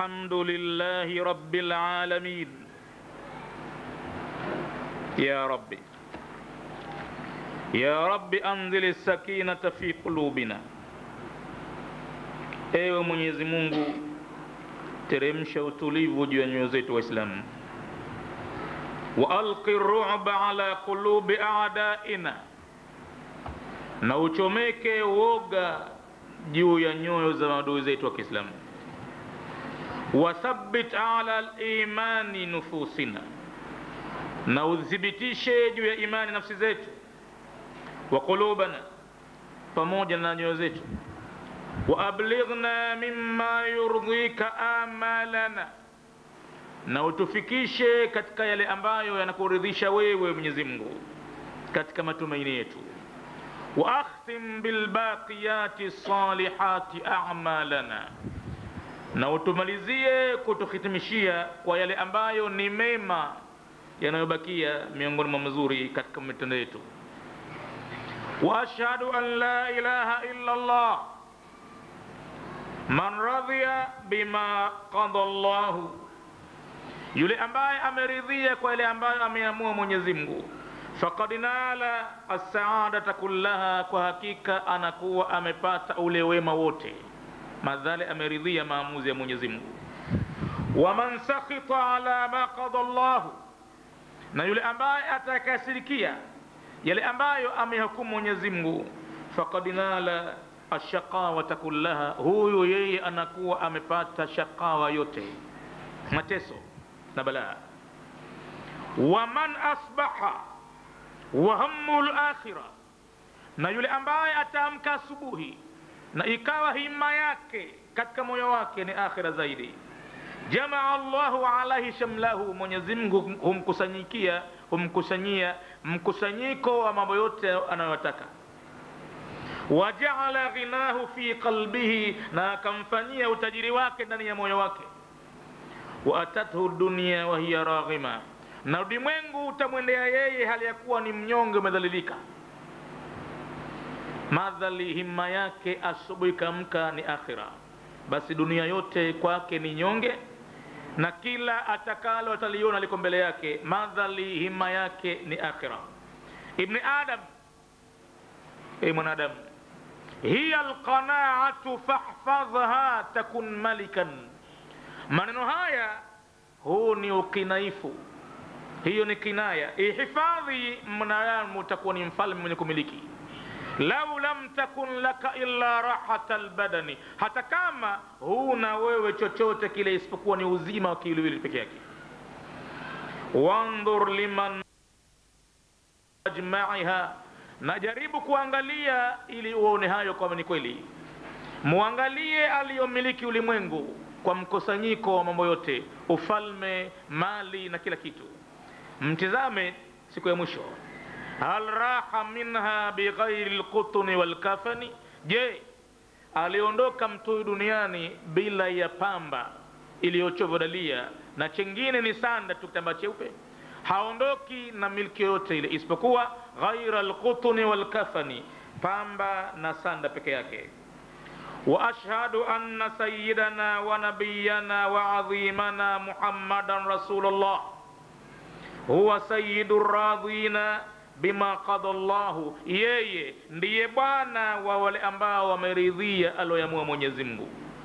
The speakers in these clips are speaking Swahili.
الحمد لله رب العالمين. يا ربي يا ربي أنزل السكينة في قلوبنا. Ewe Mwenyezi Mungu, teremsha utulivu juu ya nyoyo zetu Waislamu. Wa alqi ru'ba ala qulubi a'daina, na uchomeke woga juu ya nyoyo za maadui zetu wa Kiislamu. Wa thabbit ala al-imani nufusina, na udhibitishe juu ya imani nafsi zetu. Wa qulubana, pamoja na nyoyo zetu. Wa ablighna mimma yurdhika amalana, na utufikishe katika yale ambayo yanakuridhisha wewe Mwenyezi Mungu katika matumaini yetu. Wa akhtim bil baqiyati salihati a'malana, na utumalizie kutuhitimishia kwa yale ambayo ni mema yanayobakia miongoni mwa mazuri katika matendo yetu. Wa ashhadu an la ilaha illa Allah man radhiya bima qada Allah, yule ambaye ameridhia kwa yale ambayo ameamua Mwenyezi Mungu, faqad nala as-sa'adata kullaha, kwa hakika anakuwa amepata ule wema wote madhali ameridhia maamuzi ya Mwenyezi Mungu. Wa man sakhita ala ma qada Allah, na yule ambaye atakasirikia yale ambayo amehukumu Mwenyezi Mungu, faqad nala ashaqawata kullaha, huyo yeye anakuwa amepata shaqawa yote, mateso na balaa. Wa man asbaha wa hammul akhirah, na yule ambaye ataamka asubuhi na ikawa hima yake katika moyo wake ni akhira zaidi, jamaa Allahu alaihi shamlahu, Mwenyezi Mungu humkusanyia mkusanyiko wa mambo yote anayotaka. Waja'ala ghinahu fi qalbihi, na akamfanyia utajiri wake ndani ya moyo wake. Wa atathu dunya wa hiya raghima, na ulimwengu utamwendea yeye hali ya kuwa ni mnyonge, umedhalilika. Madhali himma yake asubuhi kamka ni akhira, basi dunia yote kwake ni nyonge, na kila atakalo ataliona liko mbele yake, madhali himma yake ni akhira. Ibn Adam, mwanadamu, hiya alqanaatu fahfadhha takun malikan. Maneno haya, huu ni ukinaifu, hiyo ni kinaya. Ihifadhi mwanadamu, utakuwa ni mfalme mwenye kumiliki. Lau lam takun laka illa rahata albadani, hata kama huna wewe chochote kile isipokuwa ni uzima wa kiwiliwili peke yake. Wandhur liman ajma'iha, na jaribu kuangalia ili uone hayo kama ni kweli. Muangalie aliyomiliki ulimwengu kwa mkusanyiko wa mambo yote, ufalme, mali na kila kitu. Mtizame siku ya mwisho, hal raha minha bighairi alqutni walkafani, je, aliondoka mtu duniani bila ya pamba iliyochovwa dalia na chengine ni sanda tu, kitambaa cheupe? Haondoki na milki yote ile isipokuwa ghaira alqutni walkafani, pamba na sanda peke yake. Wa ashhadu anna sayyidana wa nabiyyana wa azimana Muhammadan Rasulullah huwa sayyidur radhina bima qada Allah, yeye ndiye bwana wa wale ambao wameridhia aloyamua Mwenyezi Mungu.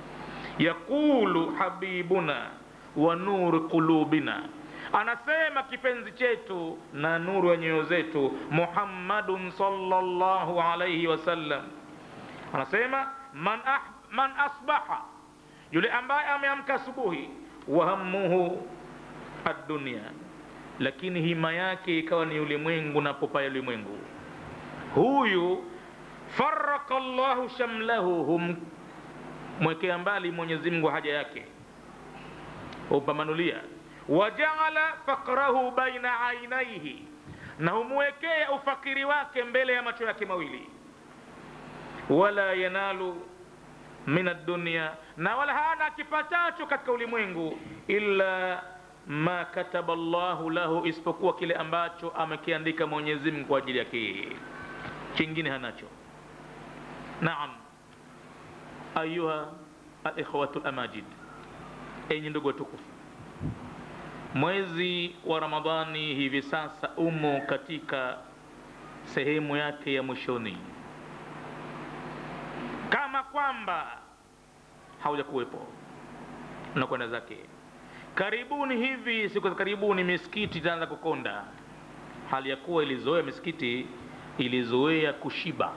Yaqulu habibuna wa nur qulubina, anasema kipenzi chetu na nuru ya nyoyo zetu, Muhammadun sallallahu alayhi wasallam, anasema man asbaha, yule ambaye ameamka asubuhi, wa hammuhu ad-dunya, lakini hima yake ikawa ni ulimwengu na popa ya ulimwengu, huyu farraqa Allahu shamlahu, humwekea mbali Mwenyezi Mungu haja yake, upamanulia. Waja'ala faqrahu baina ainaihi, na humwekea ufakiri wake mbele ya macho yake mawili. Wala yanalu min ad-dunya, na wala hana kipatacho katika ulimwengu illa ma kataba Allahu lahu, isipokuwa kile ambacho amekiandika Mwenyezi Mungu kwa ajili yake, kingine hanacho. Naam, ayuha al-ikhwatu al-amajid, Enyi ndugu watukufu, mwezi wa Ramadhani hivi sasa umo katika sehemu yake ya mwishoni, kama kwamba haujakuwepo na kwenda zake. Karibuni hivi, siku za karibuni, misikiti itaanza kukonda, hali ya kuwa ilizoea misikiti, ilizoea kushiba,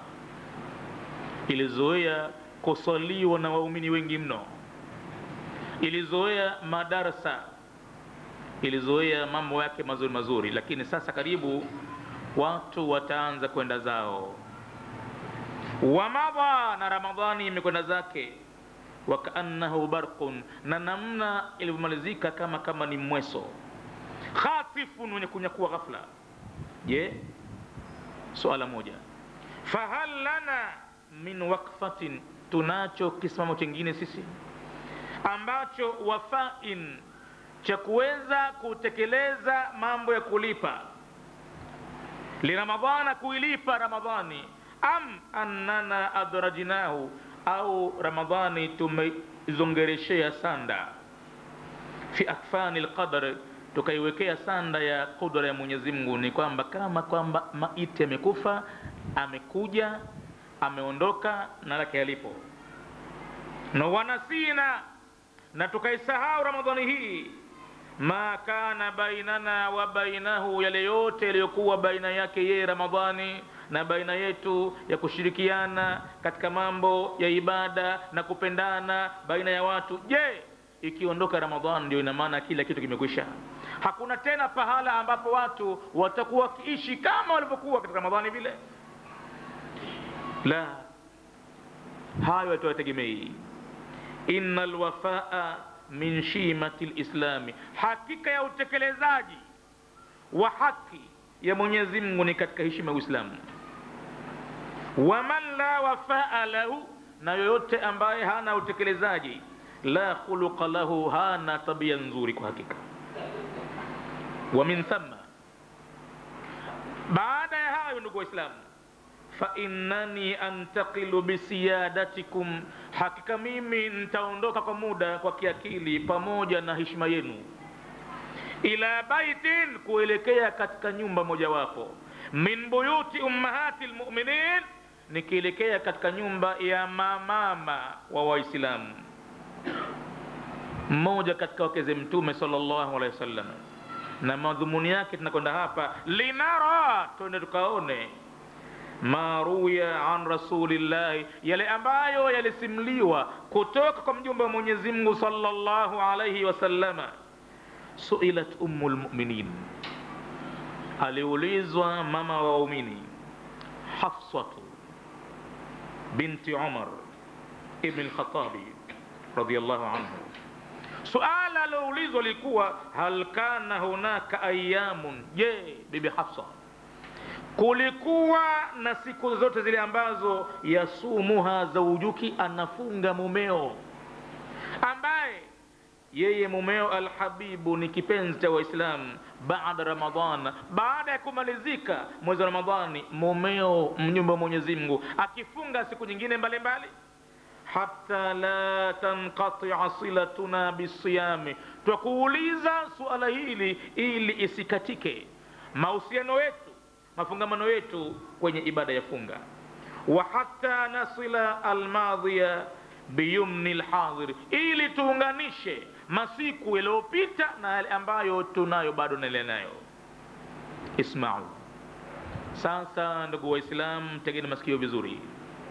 ilizoea kusaliwa na waumini wengi mno, ilizoea madarasa, ilizoea mambo yake mazuri mazuri. Lakini sasa karibu watu wataanza kwenda zao. Wamadha, na Ramadhani imekwenda zake. Wakaannahu barqun, na namna ilivyomalizika kama ni mweso. Khatifun, mwenye kunyakua ghafla. Je, suala moja, fahal lana min waqfatin, tunacho kisimamo chingine sisi ambacho wafain, cha kuweza kutekeleza mambo ya kulipa li Ramadhana, kuilipa Ramadhani? Am annana adrajnahu, au Ramadhani tumeizongereshea sanda fi akfani alqadr, tukaiwekea sanda ya kudra ya Mwenyezi Mungu. Ni kama kwamba maiti amekufa, amekuja, ameondoka na lake alipo. Na wanasina, na tukaisahau Ramadhani hii, ma kana bainana wa bainahu, yale yote yaliyokuwa baina yake yeye Ramadhani na baina yetu, ya kushirikiana katika mambo ya ibada na kupendana baina ya watu. Je, ikiondoka Ramadhani ndio ina maana kila kitu kimekwisha? Hakuna tena pahala ambapo watu watakuwa wakiishi kama walivyokuwa katika Ramadhani vile? La, hayo hatuyategemei. Innal wafaa min shimati lislami, hakika ya utekelezaji wa haki ya Mwenyezi Mungu ni katika heshima ya Uislamu. Waman la wafaa lahu, na yoyote ambaye hana utekelezaji, la khuluqa lahu, hana tabia nzuri kwa hakika. Wa min thamma, baada ya hayo ndugu Waislamu, fa innani antaqilu bisiyadatikum, hakika mimi nitaondoka kwa muda, kwa kiakili, pamoja na heshima yenu, ila baitin, kuelekea katika nyumba mojawapo, min buyuti ummahati almu'minin, nikielekea katika nyumba ya mamama wa Waislamu, mmoja katika wakeze Mtume sallallahu alaihi wasallam. Na madhumuni yake tunakwenda hapa, linara, twende tukaone maruya an rasulillahi, yale ambayo yalisimliwa kutoka kwa mjumbe wa Mwenyezi Mungu sallallahu alaihi wasallama. Suilat ummul mu'minin, aliulizwa mama wa waumini Hafsatu binti Umar ibn al-Khattabi radiyallahu anhu. Suala aliulizwa lilikuwa, hal kana hunaka ayamun, je, bibi Hafsa, kulikuwa na siku zote zile ambazo yasumuha zawjuki, anafunga mumeo, ambaye yeye mumeo alhabibu ni kipenzi cha Waislamu, baada Ramadhana, baada ya kumalizika mwezi wa Ramadhani, mumeo mnyumba Mwenyezi Mungu akifunga siku nyingine mbalimbali, hatta la tanqati'a silatuna bisiyami, twakuuliza suala hili ili isikatike mahusiano yetu, mafungamano yetu kwenye ibada ya funga. Wa hatta nasila almadhiya biyumni alhadir, ili tuunganishe masiku yaliyopita na yale ambayo tunayo bado nayo. Isma'u, sasa ndugu Waislamu, tegeni masikio vizuri.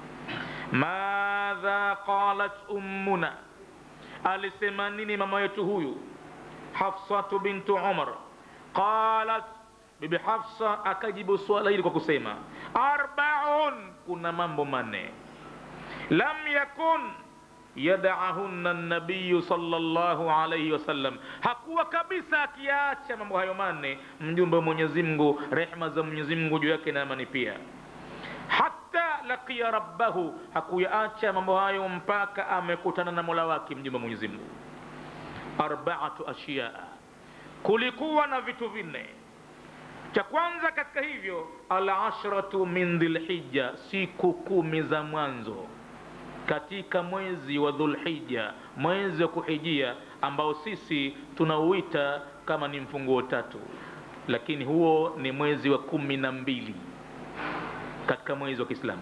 Madha qalat ummuna, alisema nini mama yetu huyu Hafsatu bintu Umar? Qalat, bibi Hafsa akajibu swala hili kwa kusema, arba'un, kuna mambo manne, lam yakun yad'ahunna an-nabiy sallallahu alayhi wasallam, hakuwa kabisa akiacha mambo hayo manne mjumbe wa Mwenyezi Mungu, rehema za Mwenyezi Mungu juu yake na amani pia, hatta laqiya rabbahu, hakuyaacha mambo hayo mpaka amekutana na Mola wake mjumbe wa Mwenyezi Mungu. Arba'atu ashiya, kulikuwa na vitu vinne. Cha kwanza katika hivyo, al-ashratu min dhilhijja, siku 10 za mwanzo katika mwezi wa Dhulhijja, mwezi wa kuhijia ambao sisi tunauita kama ni mfunguo tatu, lakini huo ni mwezi wa 12 katika mwezi wa Kiislamu.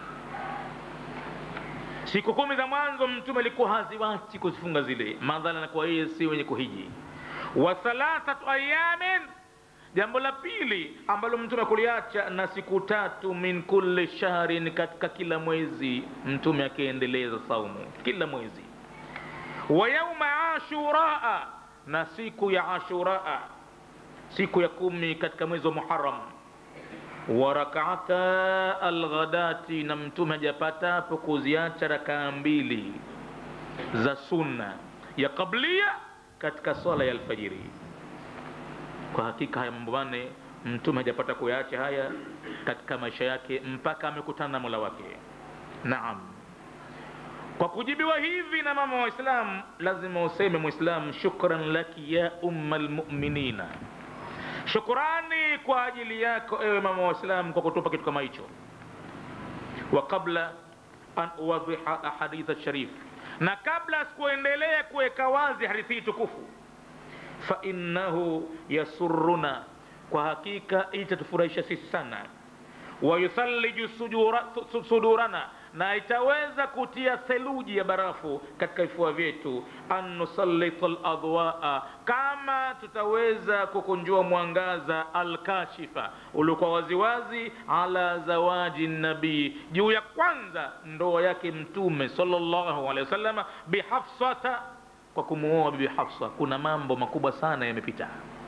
Siku 10 za mwanzo mtume alikuwa haziwachi kuzifunga zile, madhala na kwa yeye si wenye kuhiji. Wa 3 ayamin, jambo la pili ambalo mtume kuliacha, na siku 3 min kulli shahrin, katika kila mwezi mtume akiendeleza saumu kila mwezi. Wa yauma ashura, na siku ya Ashura, siku ya 10 katika mwezi wa Muharram. Wa rak'ata alghadati, na mtume hajapata kuziacha rakaa 2 za sunna ya qablia katika swala ya alfajiri. Kwa hakika haya mambo manne mtume hajapata kuyaacha haya katika maisha yake mpaka amekutana na Mola wake. Naam, kwa kujibiwa hivi na mama wa Islam, lazima useme Muislam, shukran laki ya ummal mu'minina, shukrani kwa ajili yako ewe mama wa Islam kwa kutupa kitu kama hicho. Wa qabla an uwadhiha ahadith al-sharif, na kabla sikuendelea kuweka wazi hadithi tukufu, fa innahu yasurruna, kwa hakika itatufurahisha sisi sana, wa yuthalliju sudurana, na itaweza kutia theluji ya barafu katika vifua vyetu, an nusallita al-adwaa, kama tutaweza kukunjua mwangaza al-kashifa uliokuwa waziwazi, ala zawaji nabii, juu ya kwanza ndoa yake mtume sallallahu alaihi wasallam bi Hafsata, kwa kumuoa bibi Hafsa. Kuna mambo makubwa sana yamepita.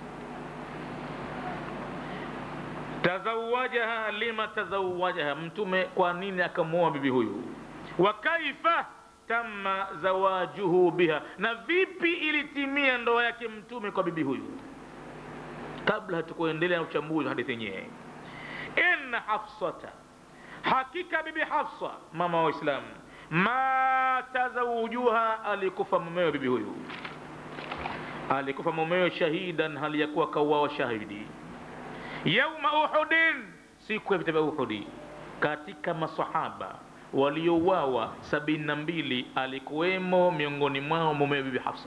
Tazawajaha, lima tazawajaha, mtume kwa nini akamuoa bibi huyu? Wa kaifa tamma zawajuhu biha, na vipi ilitimia ndoa yake mtume kwa bibi huyu? Kabla hatukuendelea na uchambuzi hadithi yenyewe, inna Hafsata, hakika bibi Hafsa mama wa Islam, ma tazawujuha, alikufa mumewe bibi huyu, alikufa mumewe shahidan, hali yakuwa kauawa shahidi yauma Uhudin, siku ya vita vya Uhudi. Katika masahaba waliouawa 72 alikuwemo miongoni mwao mumewe bibi Hafsa.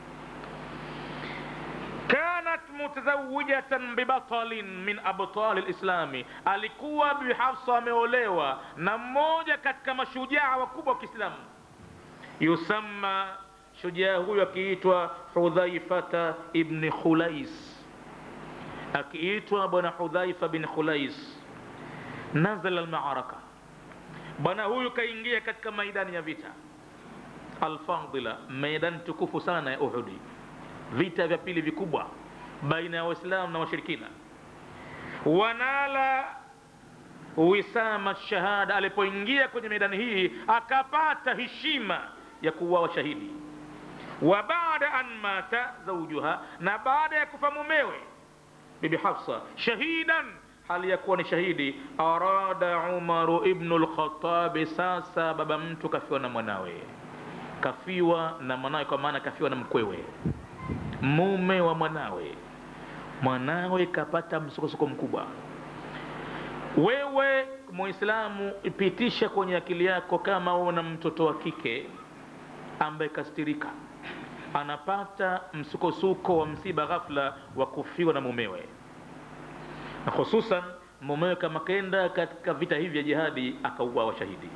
Kanat mutazawijatan bibatalin min abtali lislami, alikuwa bibi Hafsa ameolewa na mmoja katika mashujaa wakubwa wa Kiislamu, yusamma, shujaa huyo akiitwa Hudhaifata ibn Khulais, akiitwa bwana Hudhaifa bin Khulais. Nazala al-ma'araka, bwana huyu kaingia katika maidani ya vita al-fadila, maidani tukufu sana ya Uhudi, vita vya pili vikubwa baina ya Waislamu na washirikina. Wanala wisama shahada, alipoingia kwenye maidani hii akapata heshima ya kuuawa shahidi. Wa baada an mata zawjuha, na baada ya kufa mumewe bibi Hafsa shahidan, hali ya kuwa ni shahidi, arada Umaru ibn al-Khattab, sasa baba mtu kafiwa na mwanawe, kafiwa na mwanawe, kwa maana kafiwa na mkwewe, mume wa mwanawe. Mwanawe kapata msukosuko mkubwa. Wewe Muislamu, ipitisha kwenye akili yako, kama una mtoto wa kike ambaye kastirika, anapata msukosuko wa msiba ghafla wa kufiwa na mumewe, na hususan mumewe kama kenda katika vita hivi vya jihadi akauawa shahidi.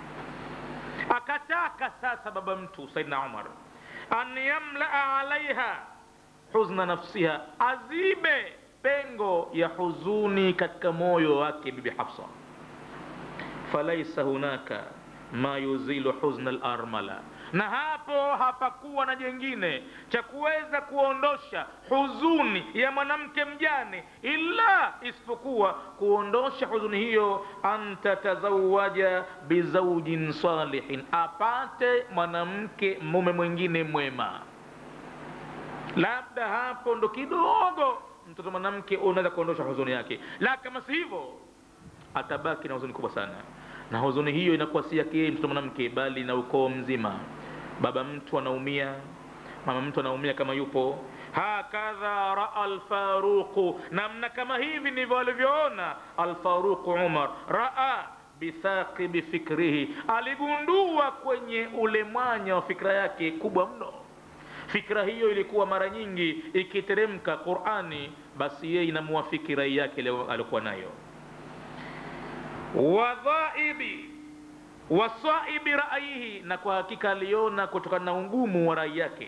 Akataka sasa baba mtu Saidna Umar an yamlaa alaiha huzna nafsiha, azibe pengo ya huzuni katika moyo wake bibi Hafsa. Falaisa hunaka ma yuzilu huzna al-armala, na hapo hapakuwa na jengine cha kuweza kuondosha huzuni ya mwanamke mjane, ila isipokuwa kuondosha huzuni hiyo, anta tazawaja bizaujin salihin, apate mwanamke mume mwingine mwema. Labda hapo ndo kidogo mtoto mwanamke unaweza kuondosha huzuni yake, la kama si hivyo atabaki na huzuni kubwa sana, na huzuni hiyo inakuwa si yake mtoto mwanamke, bali na ukoo mzima. Baba mtu anaumia, mama mtu anaumia kama yupo. Hakadha raa al-Faruq, namna kama hivi ndivyo alivyoona al-Faruq Umar, raa bithaqibi fikrihi, aligundua kwenye ule mwanya wa fikra yake kubwa mno. Fikra hiyo ilikuwa mara nyingi ikiteremka Qur'ani, basi yeye inamuwafiki rai yake alikuwa nayo. Wadhaibi wasaibi ra'yihi, na kwa hakika aliona kutokana na ungumu wa rai yake,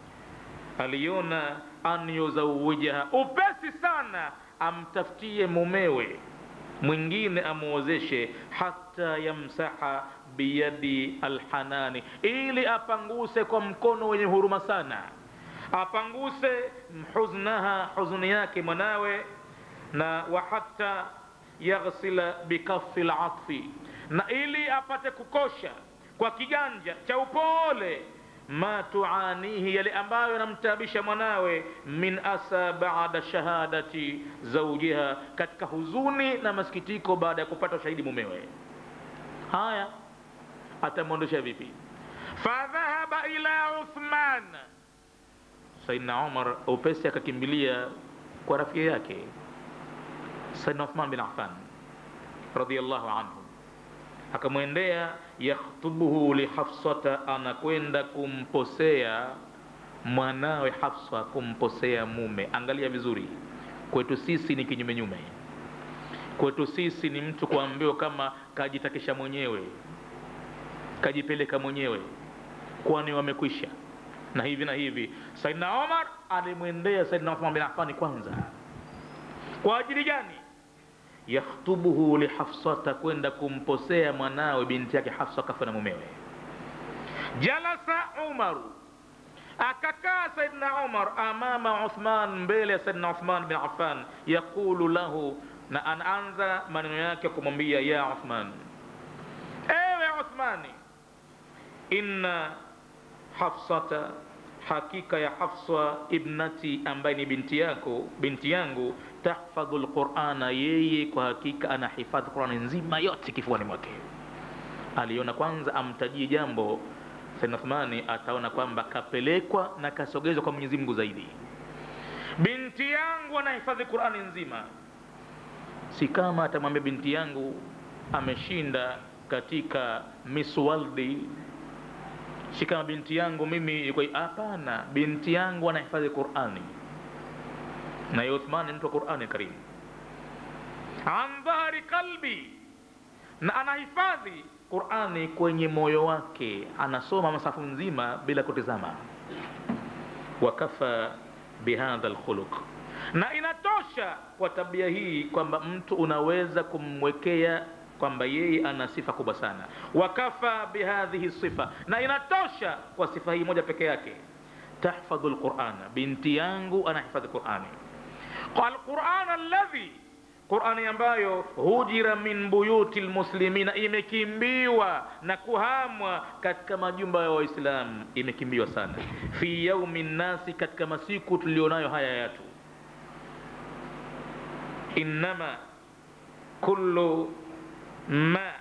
aliona an yuzawijaha, upesi sana amtafutie mumewe mwingine amuozeshe, hata yamsaha biyadi alhanani, ili apanguse kwa mkono wenye huruma sana, apanguse huznaha, huzuni yake mwanawe, na wa hatta yaghsila bikaffi alatfi, na ili apate kukosha kwa kiganja cha upole ma tuanihi, yale ambayo yanamtaabisha mwanawe, min asa baada shahadati zawjiha, katika huzuni na masikitiko baada ya kupata ushahidi mumewe. Haya atamwondosha vipi? Fadhahaba ila Uthman, Sayyidina Umar upesi akakimbilia kwa rafiki yake Sayyidina Uthman bin Affan radhiyallahu anhu, akamwendea. Yakhtubuhu li Hafsata, anakwenda kumposea mwanawe Hafsa, kumposea mume. Angalia vizuri, kwetu sisi ni kinyume nyume. Kwetu sisi ni mtu kuambiwa kama kajitakisha mwenyewe, kajipeleka mwenyewe, kwani wamekwisha na hivi na hivi. Saidna Umar alimwendea Saidna Uthman bin Affan kwanza. Kwa ajili gani? Yakhtubuhu li Hafsata, kwenda kumposea mwanawe binti yake Hafsa kafa na mumewe. Jalasa Umaru, akakaa Saidna Umar amama Uthman, mbele ya Saidna Uthman bin Affan. Yaqulu lahu, na anaanza maneno yake kumwambia, ya Uthman, ewe Uthmani, inna Hafsata, hakika ya Hafsa, ibnati, ambaye ni binti yangu, tahfadhu alqur'ana, yeye kwa hakika anahifadhi Qur'ani nzima yote kifuani mwake. Aliona kwanza amtajie jambo Sayyidna Uthmani, ataona kwamba kapelekwa na kasogezwa kwa Mwenyezi Mungu zaidi. Binti yangu anahifadhi Qur'ani nzima, si kama atamwambia binti yangu ameshinda katika Miss World, si kama binti yangu mimi yuko. Hapana, binti yangu anahifadhi Qur'ani, na Uthman ni mtu wa Qur'ani Karim. An dhahri qalbi, na anahifadhi Qur'ani kwenye moyo wake, anasoma masafu nzima bila kutizama. Wakafa bihadha alkhuluq, na inatosha kwa tabia hii kwamba mtu unaweza kumwekea kwamba yeye ana sifa kubwa sana. Wakafa bihadhihi sifa, na inatosha kwa sifa hii moja peke yake. Tahfadhu alqur'ana, binti yangu anahifadhi Qur'ani. Qal Qur'an alladhi, Qur'ani ambayo hujira min buyutil muslimina, imekimbiwa na kuhamwa katika majumba ya Waislamu, imekimbiwa sana. Fi yaumin nasi, katika masiku tulionayo haya yatu. Innama kullu ma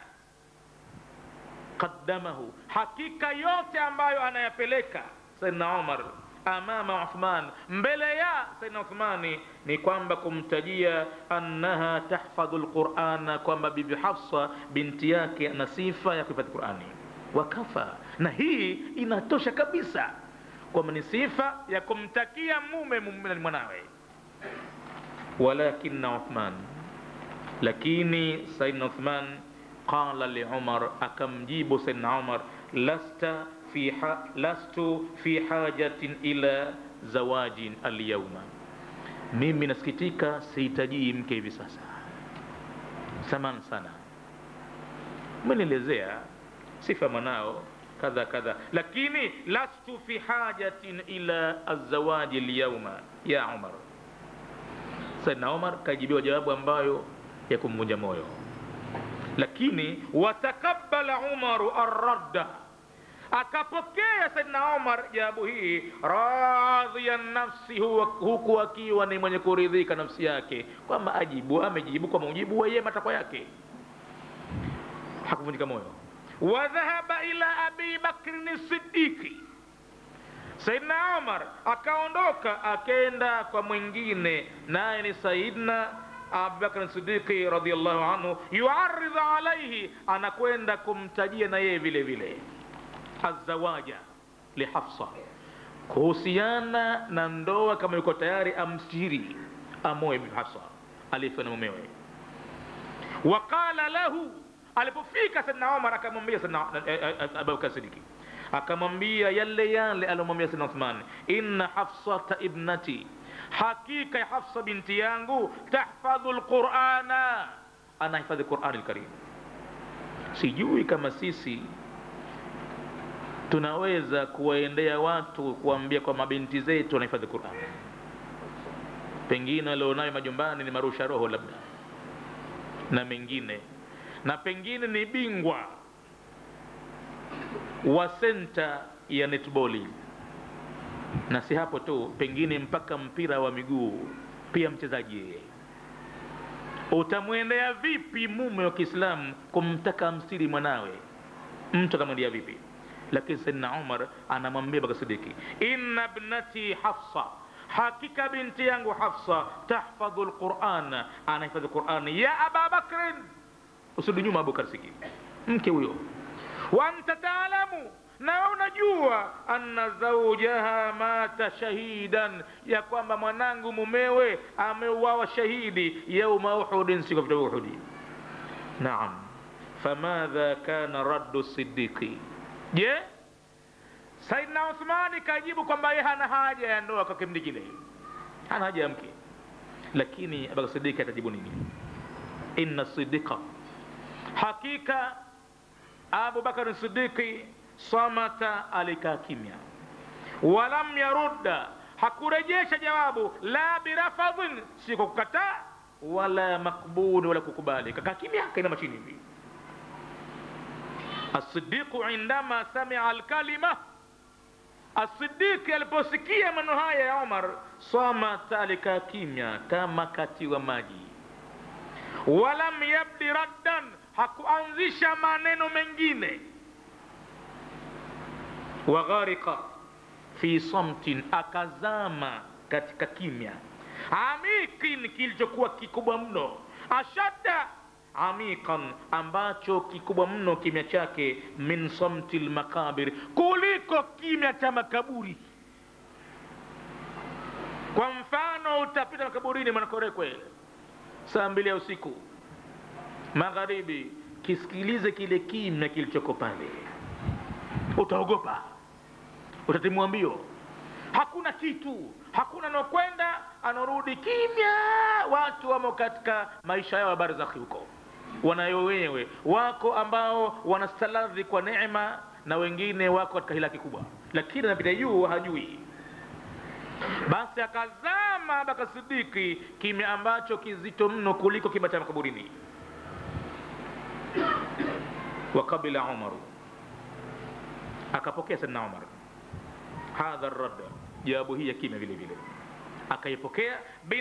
qaddamahu, hakika yote ambayo anayapeleka Sayyidina Umar amama Uthman, mbele ya Sayyidina Uthmani, ni kwamba kumtajia annaha tahfadhu alqur'ana, kwamba bibi Hafsa binti yake ana sifa ya kuhifadhi Qur'ani. Wakafa, na hii inatosha kabisa kwamba ni sifa ya kumtakia mume na mwanawe. Walakinna Uthman, lakini Sayyidina Uthman, qala li Umar, akamjibu Sayyidina Umar, lastu fi hajatin ila zawajin alyawma, mimi nasikitika, sihitaji mke hivi sasa. Samahani sana, umenielezea sifa mwanao kadha kadha, lakini lastu fi hajatin ila azawaji alyawma ya Umar. Sayyidina Umar kajibiwa jawabu ambayo ya kumvunja moyo, lakini watakabbala Umaru arradda, akapokea Sayyidina Umar jawabu hii, radhiyan nafsi, huku akiwa ni mwenye kuridhika nafsi yake kwamba amejibu kwa mujibu wa yeye matakwa yake, hakuvunjika moyo. Wa dhahaba ila Abi Bakr as-Siddiq, Sayyidina Umar akaondoka akaenda kwa mwingine, naye ni Sayyidina Abubakar Siddiqi radhiyallahu anhu yu'arridhu alayhi, anakwenda kumtajia na yeye vile vile azawaja li Hafsa, kuhusiana na ndoa, kama yuko tayari amstiri amoe bi Hafsa alifa na mumewe. Waqala lahu, alipofika Sayyidina Umar akamwambia Sayyidina Abubakar Siddiqi, akamwambia yale yale alomwambia Sayyidina Uthman, inna Hafsata ibnati, hakika ya Hafsa binti yangu, tahfadhu alqur'ana, anahifadhi Qur'an al-Karim. Sijui kama sisi tunaweza kuwaendea watu kuambia kwa mabinti zetu wanahifadhi Qur'an. Pengine leo nayo majumbani ni marusha roho labda na mengine, na pengine ni bingwa wa senta ya netball, na si hapo tu, pengine mpaka mpira wa miguu pia mchezaji yeye. Utamwendea vipi mume wa Kiislamu kumtaka msiri mwanawe? Mtu akamwendea vipi? Lakini Sayyidina Umar anamwambia Abubakar Siddiqi, inna ibnati Hafsa, hakika binti yangu Hafsa, tahfadhu alquran, anahifadhi Qur'an. Ya Aba Bakr, usudi nyuma Abubakar Siddiqi, mke huyo. Wa anta taalamu, na unajua anna zawjaha mata shahidan, ya kwamba mwanangu mumewe ameuawa shahidi yauma Uhud, siku ya Uhud. Naam, famadha kana raddu Siddiqi? Je, Saidna Uthmani kajibu kwamba yeye hana haja ya ndoa kwa kipindi kile, hana haja ya mke. Lakini Abubakar Siddiq atajibu nini? Inna Siddiqa, hakika Abu Bakar Siddiqi, samata, alikaa kimya, walam yarudda, hakurejesha jawabu, la birafadhin, si kwa kukataa, wala makbul, wala kukubali, kakaa kimya, kainama chini hivi. As-Siddiq indama sami'a al-kalima, As-Siddiq aliposikia maneno haya ya Umar, samata, alikaa kimya kama katiwa maji, walam yabdi raddan, hakuanzisha maneno mengine, wa gharika fi samtin, akazama katika kimya, amikin, kilichokuwa kikubwa mno, ashadda amikan, ambacho kikubwa mno kimya chake, min samtil makabir, kuliko kimya cha makaburi. Kwa mfano, utapita makaburini Mwanakorekwe saa 2 ya usiku, magharibi, kisikilize kile kimya kilichoko pale, utaogopa, utatimua mbio. Hakuna kitu, hakuna anakwenda anarudi, kimya. Watu wamo katika maisha yao ya barzakhi huko, wanayo wenyewe, wako ambao wanastaladhi kwa neema, na wengine wako katika hilaki kubwa, lakini anapita juu hajui. Basi akazama Abubakar Siddiqi kimya ambacho kizito mno kuliko kimya cha makaburini. Wakabila Umar, akapokea Sayyidina Umar hadha ar-radd, jawabu hii ya kimya vile vile akaipokea,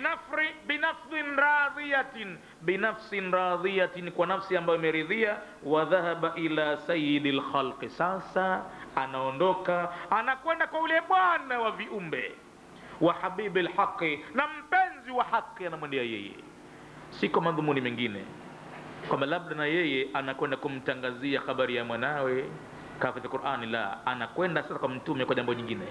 binafsin radhiyatin, kwa nafsi ambayo imeridhia. Wa dhahaba ila sayyidil khalqi, sasa anaondoka, anakwenda kwa ule bwana wa viumbe, wa habibil haqi, na mpenzi wa haki, anamwendea yeye, si kwa madhumuni mengine, kwamba labda na yeye anakwenda kumtangazia habari ya mwanawe katika Qur'ani. La, anakwenda sasa kwa mtume kwa jambo jingine.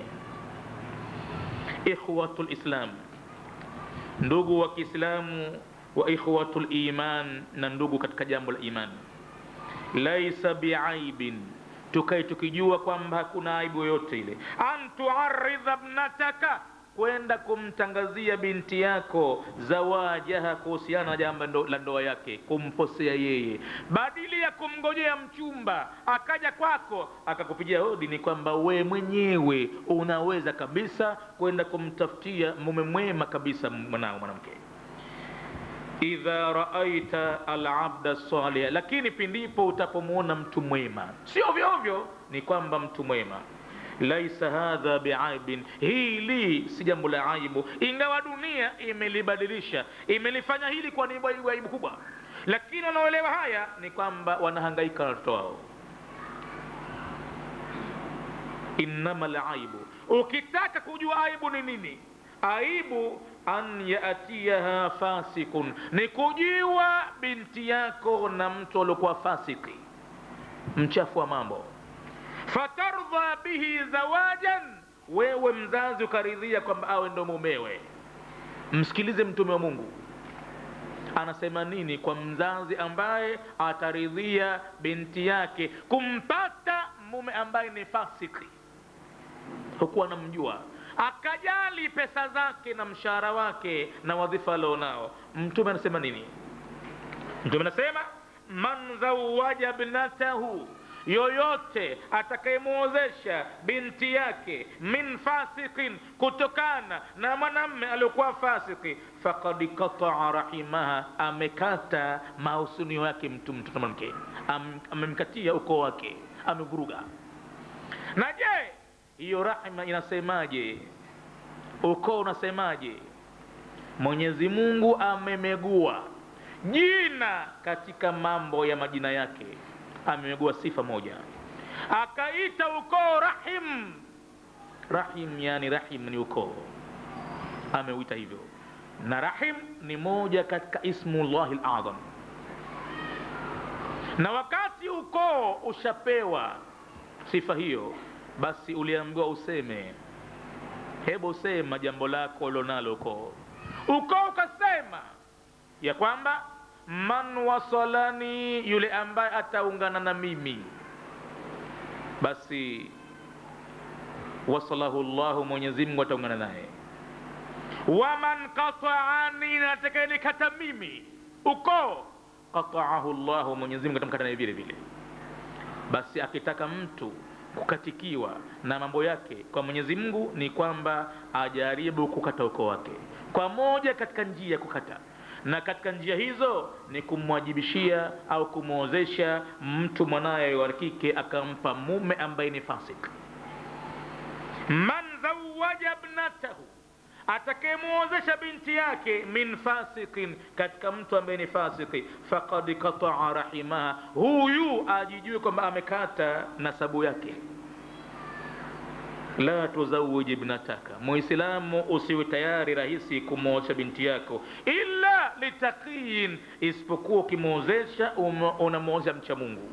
Ikhwatul Islam, ndugu wa Kiislamu, wa ikhwatul iman, na ndugu katika jambo la imani. Laisa biaibin, tukae tukijua kwamba hakuna aibu yoyote ile, antu'arridha ibnataka, kwenda kumtangazia binti yako zawajaha, kuhusiana na jambo la ndoa yake, kumposea yeye, badili ya kumngojea mchumba akaja kwako akakupigia hodi. Ni kwamba we mwenyewe unaweza kabisa kwenda kumtafutia mume mwema kabisa mwanao mwanamke. Idha raaita al-abda salih, lakini pindipo utapomuona mtu mwema, sio ovyo ovyo, ni kwamba mtu mwema. Laisa hadha biaibin, hili si jambo la aibu, ingawa dunia imelibadilisha, imelifanya hili kwa ni aibu kubwa, lakini wanaoelewa haya ni kwamba wanahangaika na watoto wao. Innamal aibu, ukitaka kujua aibu ni nini, aibu an yatiyaha fasikun, ni kujiwa binti yako na mtu aliokuwa fasiki, mchafu wa mambo. Fatardha bihi zawajan, wewe mzazi ukaridhia kwamba awe ndo mumewe. Msikilize mtume wa Mungu anasema nini kwa mzazi ambaye ataridhia binti yake kumpata mume ambaye ni fasiki, hukuwa anamjua, akajali pesa zake na mshahara wake na wadhifa alionao. Mtume anasema nini? Mtume anasema man zawaja ibnatahu, yoyote atakayemuozesha binti yake min fasikin, kutokana na mwanamme aliyokuwa fasiki, faqad qata'a rahimaha, amekata mahusunio yake mtoto mwanamke, amemkatia ukoo wake, amevuruga. Na je, hiyo rahima inasemaje? Ukoo unasemaje? Mwenyezi Mungu amemegua jina katika mambo ya majina yake, amemegua sifa moja, akaita ukoo rahim. Rahim yani rahim ni ukoo, ameuita hivyo. Na rahim ni moja katika ismullahi al-azam. Na wakati ukoo ushapewa sifa hiyo, basi uliambiwa useme, hebu sema jambo lako ulionalo ukoo. Ukoo ukasema ya kwamba man wasalani, yule ambaye ataungana na mimi, basi wasalahu Allahu, Mwenyezi Mungu ataungana naye. Wa man qata'ani, na atakayenikata mimi ukoo, qata'ahu Allahu, Mwenyezi Mungu atamkata naye vile vile. Basi akitaka mtu kukatikiwa na mambo yake kwa Mwenyezi Mungu, ni kwamba ajaribu kukata ukoo wake kwa moja katika njia ya kukata, na katika njia hizo ni kumwajibishia au kumuozesha mtu mwanaye wa kike, akampa mume ambaye ni fasik. Man zawaja ibnatahu, atakayemuozesha binti yake min fasikin, katika mtu ambaye ni fasiki, faqad qata'a rahimaha, huyu ajijue kwamba amekata nasabu yake. La tuzawwij ibnataka, muislamu usiwe tayari rahisi kumuozesha binti yako, illa litaqiyin, isipokuwa kimuozesha unamuozesha mcha Mungu.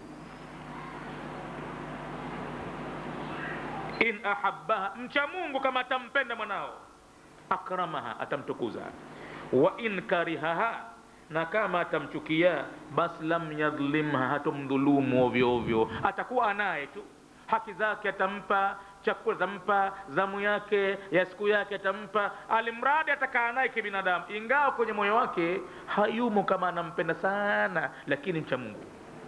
In ahabbaha, mcha Mungu kama atampenda mwanao, akramaha, atamtukuza. Wa in karihaha, na kama atamchukia, basi lam yadhlimha, hatomdhulumu ovyo ovyo, atakuwa anaye tu, haki zake atampa, chakula atampa, zamu yake ya siku yake atampa, alimradi atakaa naye kibinadamu, ingawa kwenye moyo wake hayumo kama anampenda sana, lakini mcha Mungu.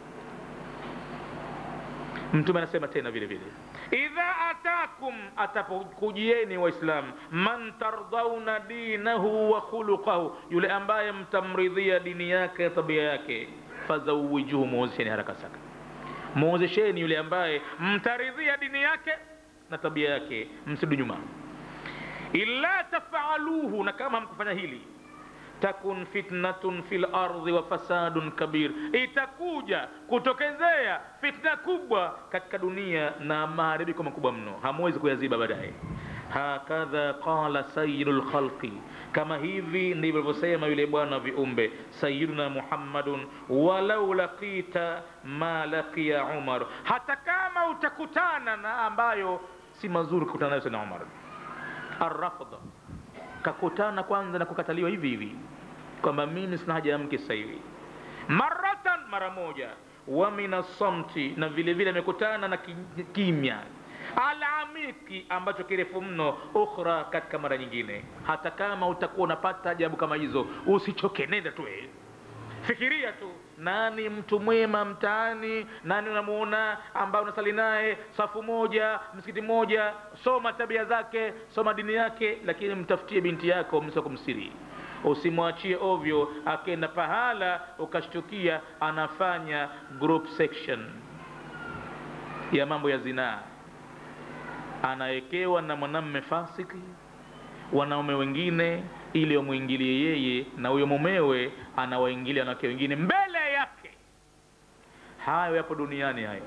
Mtume anasema tena vile vile, idha atakum, atapokujieni waislamu, man tardawna dinahu wa khuluquhu, yule ambaye mtamridhia dini yake na tabia yake, fazawijuhu, muozesheni haraka sana. Muozesheni yule ambaye mtaridhia dini yake na tabia yake, msidu nyuma. Illa tafaaluhu, na kama mkufanya hili, takun fitnatun fil ardi wa fasadun kabir, itakuja kutokezea fitna kubwa katika dunia na maharibiko makubwa mno, hamwezi kuyaziba baadaye. Hakadha qala sayyidul khalqi, kama hivi ndivyo alivyosema yule bwana viumbe, sayyiduna Muhammadun, walau laqita ma laqiya Umar, hata kama utakutana na ambayo si mazuri kukutana nayo sana Umar. Arrafdha, kakutana kwanza na kukataliwa hivi hivi, kwamba mimi sina haja ya mke sasa hivi, maratan, mara moja. Wa minasamti, na vile vile amekutana na kimya, alamiki, ambacho kirefu mno, ukhra, katika mara nyingine. Hata kama utakuwa unapata ajabu kama hizo, usichoke, nenda tu, fikiria tu, nani mtu mwema mtaani, nani unamuona ambaye unasali naye safu moja, msikiti moja, soma tabia zake, soma dini yake, lakini mtafutie binti yako, msikumsiri. Usimwachie ovyo akenda pahala ukashtukia anafanya group section ya mambo ya zinaa, anawekewa na mwanamume fasiki, wanaume wengine, ili wamuingilie yeye, na huyo mumewe anawaingilia wanawake wengine mbele yake. Hayo yapo duniani, hayo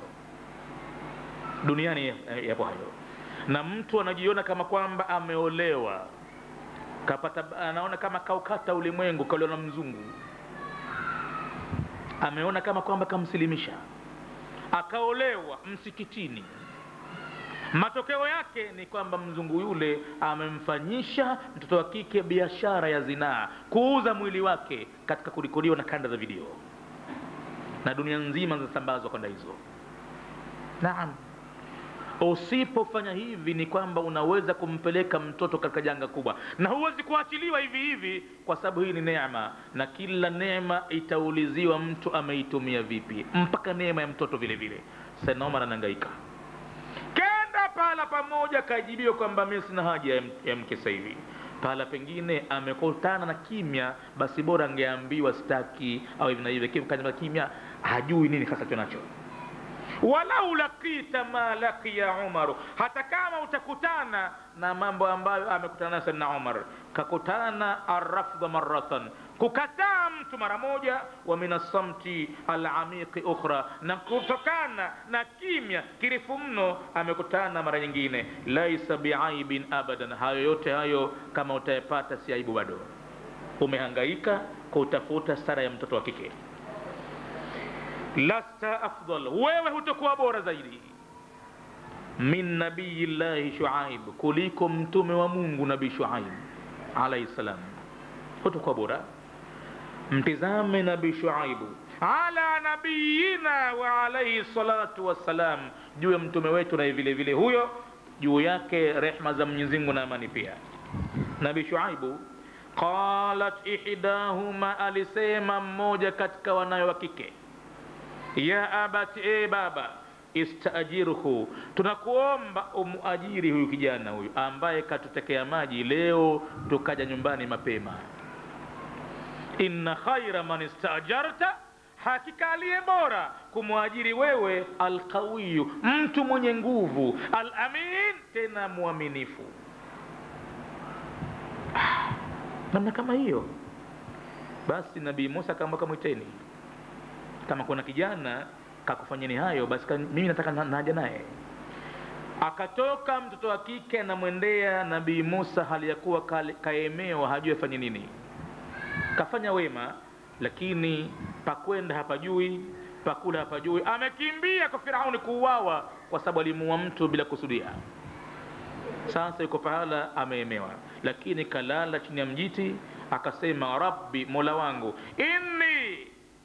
duniani yapo hayo. Na mtu anajiona kama kwamba ameolewa anaona kama kaukata ulimwengu, kauliona mzungu, ameona kama kwamba kamsilimisha, akaolewa msikitini. Matokeo yake ni kwamba mzungu yule amemfanyisha mtoto wa kike biashara ya zinaa, kuuza mwili wake katika kurikodiwa na kanda za video, na dunia nzima zinasambazwa kanda hizo. Naam, usipofanya hivi ni kwamba unaweza kumpeleka mtoto katika janga kubwa, na huwezi kuachiliwa hivi hivi, kwa sababu hii ni neema, na kila neema itauliziwa mtu ameitumia vipi, mpaka neema ya mtoto vile vile. Sayyidna Umar anahangaika, kenda pahala pamoja kajibiwa kwamba mimi sina haja ya mke sasa hivi. Pahala pengine amekutana na kimya, basi bora angeambiwa sitaki au hivi na hivi, kimya hajui nini hasa tunacho. Walau laqita ma laqiya Umar, hata kama utakutana na mambo ambayo amekutana na Sayyidina Umar, kakutana arrafdha marratan, kukataa mtu mara moja, wa min as-samti al-amiqi ukhra, na kutokana na kimya kirefu mno amekutana mara nyingine. Laisa biaibin abadan, hayo yote hayo kama utayapata si aibu bado. Umehangaika kutafuta stara ya mtoto wa kike, lasta afdal, wewe hutakuwa bora zaidi min nabiyillahi Shuaib, kuliko mtume wa Mungu nabii Shuaib alayhi salam, hutakuwa bora. Mtizame nabii Shuaib ala nabiyina wa alayhi salatu wassalam, juu ya mtume wetu na vile vile huyo juu yake rehma za Mwenyezi Mungu na amani pia. Nabii Shuaib qalat ihdahuma, alisema mmoja katika wanawe wa kike, ya abati, baba, istajirhu, tunakuomba umuajiri huyu kijana huyu ambaye katutekea maji leo tukaja nyumbani mapema. Inna khaira man istajarta, hakika aliye bora kumwajiri wewe, alqawiyu, mtu mwenye nguvu, alamin, tena muaminifu. Namna kama hiyo, basi Nabii Musa akamwambia mwiteni, kama kuna kijana kakufanyeni hayo, basi mimi nataka naja naye. Akatoka mtoto wa kike anamwendea Nabii Musa hali ya kuwa kaemewa, hajui afanye nini. Kafanya wema, lakini pakwenda hapajui, pakula hapajui. Amekimbia kwa Firauni kuuawa kwa sababu alimuua mtu bila kusudia. Sasa yuko pahala ameemewa, lakini kalala chini ya mjiti, akasema rabbi, mola wangu, inni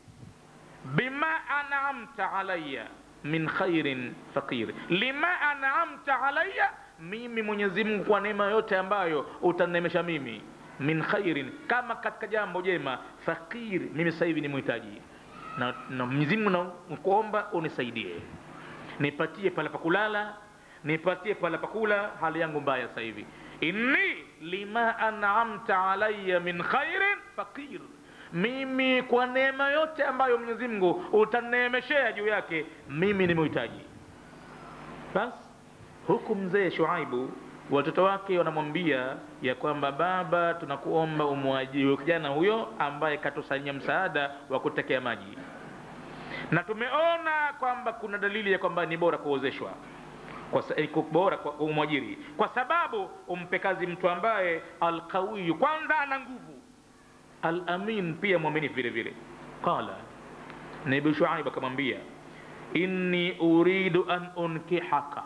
bima an'amta alayya min khairin faqir, lima an'amta alayya, mimi Mwenyezi Mungu kwa neema yote ambayo utanemesha mimi, min khairin, kama katika jambo jema, faqir, mimi sasa hivi ni mhitaji, na Mwenyezi Mungu nakuomba unisaidie, nipatie pala pa kulala, nipatie pala pa kula, hali yangu mbaya sasa hivi. Inni lima an'amta alayya min khairin faqir, mimi kwa neema yote ambayo Mwenyezi Mungu utaneemeshea juu yake, mimi ni mhitaji. Basi huku mzee Shuaibu watoto wake wanamwambia ya kwamba baba, tunakuomba umwajiri kijana huyo ambaye katusanyia msaada wa kutekea maji, na tumeona kwamba kuna dalili ya kwamba ni bora kuozeshwa, kwa bora kwa umwajiri, kwa sababu umpe kazi mtu ambaye alqawiyu, kwanza ana nguvu, al-amin, pia muaminifu vile vile. Qala, Nabii Shuaib akamwambia, inni uridu an unkihaka,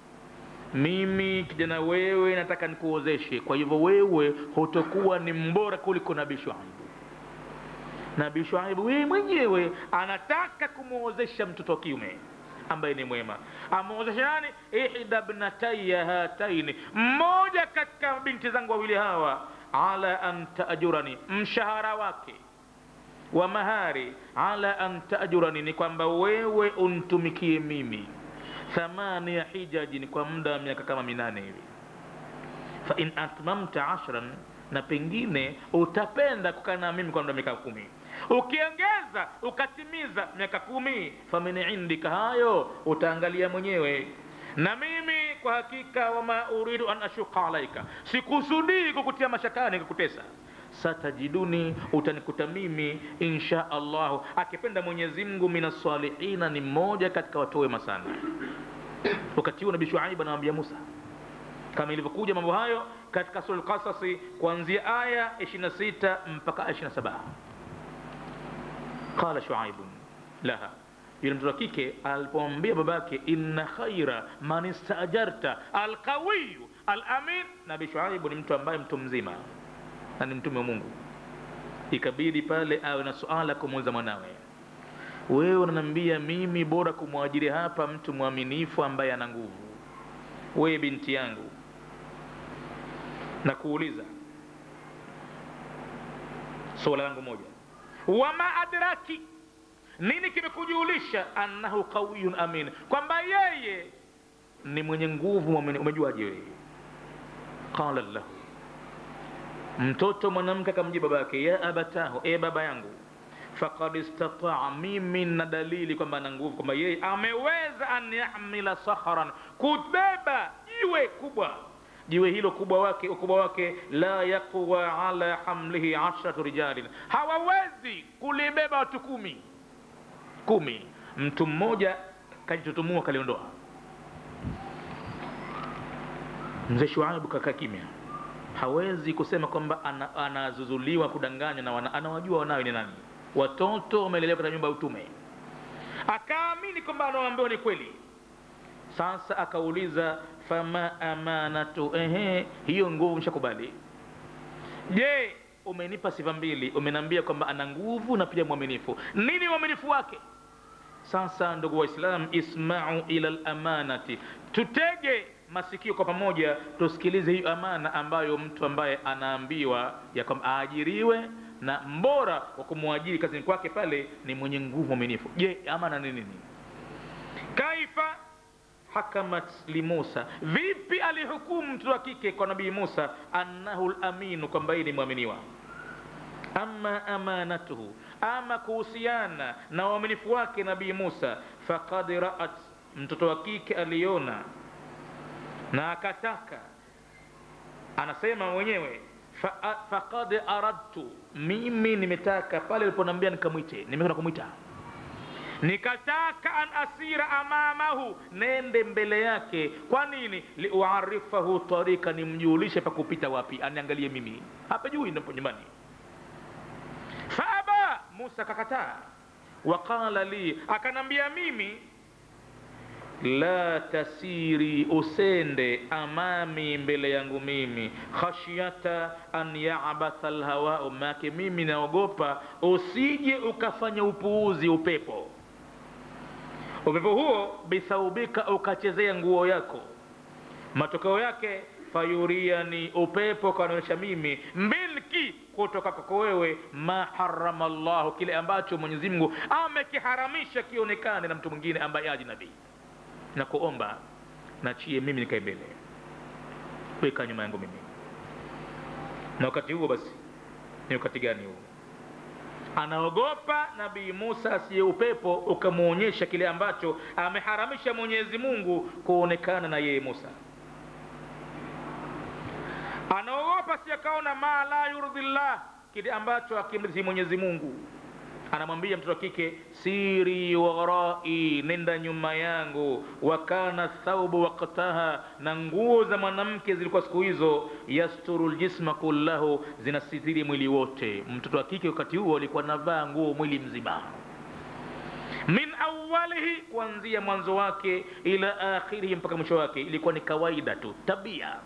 mimi kijana wewe nataka nikuozeshe, kwa hivyo wewe hutakuwa ni mbora kuliko Nabii Shuaib. Nabii Shuaib wewe mwenyewe anataka kumuozesha mtoto wa kiume ambaye ni mwema. Amuozesha nani? Ihda ibnatayya hataini, mmoja katika binti zangu wawili hawa, ala an taajurani, mshahara wake wa mahari, ala an taajurani, ni kwamba wewe untumikie mimi, 8 hijaji, ni kwa muda wa miaka kama 8 hivi. Fa in atmamta 10, na pengine utapenda kukaa na mimi kwa muda wa miaka 10, ukiongeza ukatimiza miaka 10, fa min indika, hayo utaangalia mwenyewe, na mimi kwa hakika wama uridu an ashuqa alaika, sikusudii kukutia mashakani kukutesa. Satajiduni, utanikuta mimi insha Allah, akipenda Mwenyezi Mungu, minas salihina, ni mmoja katika watu wema sana. Wakati huo Nabii Shuaib anamwambia Musa, kama ilivyokuja mambo hayo katika sura al-Qasas kuanzia aya 26 mpaka 27. Qala Shuaib laha, yule mtoto wa kike alipomwambia babake, inna khaira man istajarta alqawiy alamin. Nabii Shuaib ni mtu ambaye mtu mzima na ni mtume wa Mungu, ikabidi pale awe na suala kumuuliza mwanawe, wewe unaniambia mimi bora kumwajiri hapa mtu mwaminifu ambaye ana nguvu, wewe binti yangu, na kuuliza swala langu moja, wama adraki, nini kimekujulisha annahu qawiyun amin, kwamba yeye ni mwenye nguvu, umejuaje wewe? Qala lahu, mtoto mwanamke akamjibu babake, ya abatahu, baba yangu, faqad istata'a, mimi na dalili kwamba ana nguvu, kwamba yeye ameweza an yahmila saharan, kubeba jiwe kubwa. Jiwe hilo ukubwa wake la yaqwa ala hamlihi 10 rijalin, hawawezi kulibeba watu 10. Mtu mmoja kajitutumua kaliondoa. Mzee Shuaib kaka kimya, hawezi kusema kwamba anazuzuliwa, kudanganywa na anawajua wanawe ni nani. Watoto wamelelewa katika nyumba ya utume, akaamini kwamba anaoambiwa ni kweli. Sasa akauliza, fama amanatu, hiyo nguvu mshakubali. Je, umenipa sifa mbili, umeniambia kwamba ana nguvu na pia mwaminifu, nini mwaminifu wake? Sasa ndugu Waislamu, isma'u ila al-amanati, tutege masikio kwa pamoja tusikilize hiyo amana ambayo mtu ambaye anaambiwa ya kwamba aajiriwe, na mbora wa kumwajiri kazini kwake pale ni mwenye nguvu mwaminifu. Je, amana ni nini? Kaifa hakamat li Musa, vipi alihukumu mtu wa kike kwa nabii Musa, annahu al-aminu, kwamba yeye ni muaminiwa. Amma amanatuhu, ama kuhusiana na uaminifu wake nabii Musa, faqad ra'at, mtoto wa kike aliona na akataka, anasema mwenyewe, faqad aradtu, mimi nimetaka pale aliponiambia nikamwite, nimekwenda kumwita, nikataka an asira amamahu, nende mbele yake. Kwa nini? liuarifahu tarika, nimjulishe pa kupita wapi, aniangalie mimi hapa juu ndipo nyumbani. Faaba, Musa kakataa. Waqala li, akanambia mimi, la tasiri, usende, amami, mbele yangu mimi, khashyata an ya'batha alhawa, make mimi naogopa usije ukafanya upuuzi upepo huo, bithaubika, ukachezea nguo yako, matokeo yake fayuriani, upepo kanaonyesha mimi, milki, kutoka kwako wewe, ma harrama Allah, kile ambacho Mwenyezi Mungu amekiharamisha kionekane na mtu mwingine ambaye ajnabi, na kuomba nachie mimi nikae mbele, weka nyuma yangu mimi. Na wakati huo basi ni wakati gani huo? Anaogopa nabii Musa asiye upepo ukamuonyesha kile ambacho ameharamisha Mwenyezi Mungu kuonekana na yeye Musa. Anaogopa si akaona ma la yurdillah, kile ambacho akimridhi Mwenyezi Mungu. Anamwambia mtoto wa kike, siri warai, nenda nyuma yangu. Wakana thawbu waqtaha, na nguo za mwanamke zilikuwa siku hizo, yasturul jisma kullahu, zinasitiri mwili wote. Mtoto wa kike wakati huo alikuwa anavaa nguo mwili mzima, min awwalihi, kuanzia mwanzo wake, ila akhirihi, mpaka mwisho wake. Ilikuwa ni kawaida tu, tabia.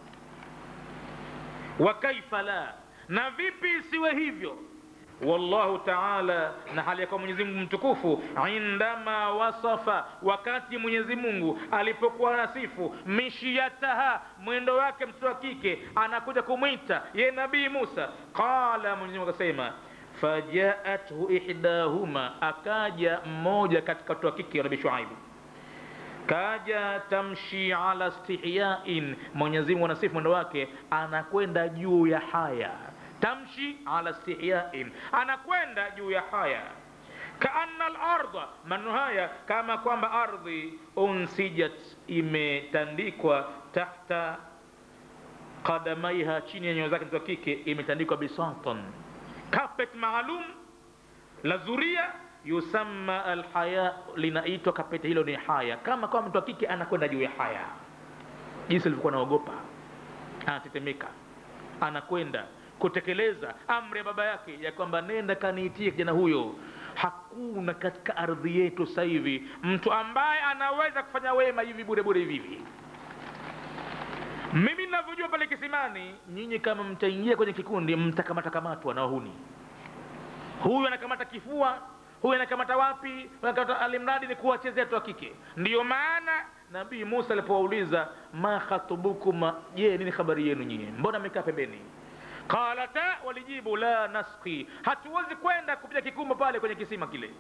Wa kaifa la, na vipi siwe hivyo? Wallahu ta'ala, na hali ya kwa Mwenyezi Mungu mtukufu, indama wasafa, wakati Mwenyezi Mungu alipokuwa nasifu, mishiyataha, mwendo wake mtoto wa kike anakuja kumwita ye nabii Musa. Qala, Mwenyezi Mungu akasema, fajaathu ihdahuma, akaja mmoja katika watoto wa kike ya nabii Shuaib, kaja tamshi ala istihyain. Mwenyezi Mungu anasifu mwendo wake, anakwenda juu ya haya, tamshi ala istihyain, anakwenda juu ya haya. Kaanna al-ardha, maneno haya kama kwamba ardhi, unsijat, imetandikwa, tahta qadamaiha, chini ya nyayo zake mtoto kike imetandikwa bisatan, carpet maalum la zuria, yusamma al-haya, linaitwa carpet hilo ni haya, kama kwa mtoto kike anakwenda juu ya haya. Jinsi alivyokuwa naogopa anatetemeka, anakwenda kutekeleza amri ya baba yake ya kwamba nenda kaniitie kijana huyo. Hakuna katika ardhi yetu sasa hivi mtu ambaye anaweza kufanya wema hivi bure bure hivi. Mimi ninavyojua pale kisimani, nyinyi kama mtaingia kwenye kikundi mtakamata na wahuni. Huyu anakamata kifua, huyu anakamata wapi, alimradi ni kuwachezea tu kike. Ndiyo maana Nabii Musa alipowauliza ma khatubukum, je, nini habari yenu nyinyi, mbona mmekaa pembeni? Qalata, walijibu la nasqi, hatuwezi kwenda kupiga kikumba pale kwenye kisima kile,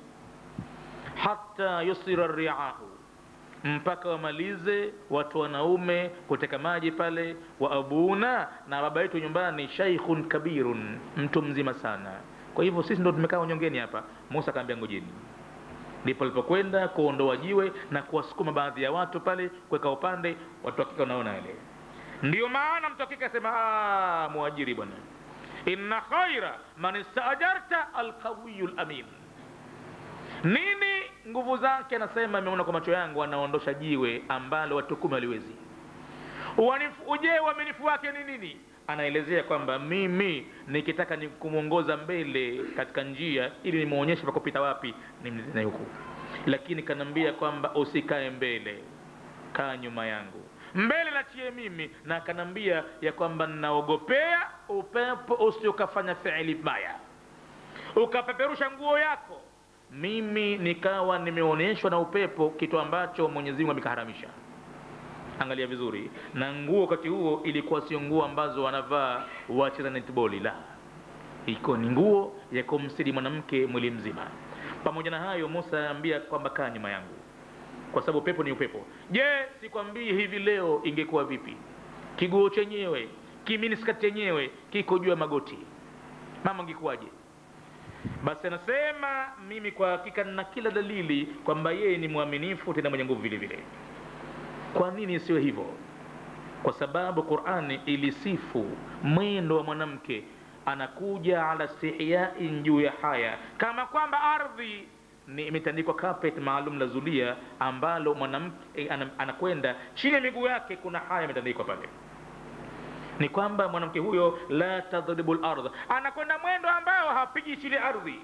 hatta yusira ri'ahu, mpaka wamalize watu wanaume kuteka maji pale. Wa abuna, na baba yetu nyumbani, shaykhun kabirun, mtu mzima sana, kwa hivyo sisi ndo tumekaa nyongeni hapa. Musa akaambia ngojeni. Ndipo alipokwenda kuondoa jiwe na kuwasukuma baadhi ya watu pale kuweka upande. Watu hakika wanaona ile. Ndiyo maana mtu hakika sema muajiri bwana, inna khaira man istaajarta alqawiyul amin. Nini nguvu zake? Anasema ameona kwa macho yangu anaondosha jiwe ambalo watu 10 waliwezi. Uje uaminifu wake ni nini? Anaelezea kwamba mimi nikitaka ni kumuongoza mbele katika njia ili nimuonyeshe pa kupita wapi ni huku, lakini kanambia kwamba usikae mbele, kaa nyuma yangu, mbele nachie mimi. Na kanambia ya kwamba ninaogopea upepo usiokafanya fi'li baya, ukapeperusha nguo yako, mimi nikawa nimeonyeshwa na upepo kitu ambacho Mwenyezi Mungu amekaharamisha. Angalia vizuri, na nguo wakati huo ilikuwa sio nguo ambazo wanavaa wacheza netball, la, iko ni nguo ya kumsidi mwanamke mwili mzima. Pamoja na hayo, Musa anambia kwamba kaa nyuma yangu, kwa sababu upepo ni upepo. Je, sikwambii hivi leo ingekuwa vipi? Kiguo chenyewe, kiminiskati chenyewe kiko juu ya magoti, mama ingekuwaje? Basi anasema mimi kwa hakika nina kila dalili kwamba yeye ni mwaminifu tena mwenye nguvu vile vile. Kwa nini isiwe hivyo? Kwa sababu Qur'ani ilisifu mwendo wa mwanamke, anakuja ala istihya'in, juu ya haya, kama kwamba ardhi ni imetandikwa carpet maalum la zulia ambalo mwanamke anakwenda chini ya miguu yake, kuna haya imetandikwa pale. Ni kwamba mwanamke huyo la tadribul ardh, anakwenda mwendo ambao hapigi chini ardhi,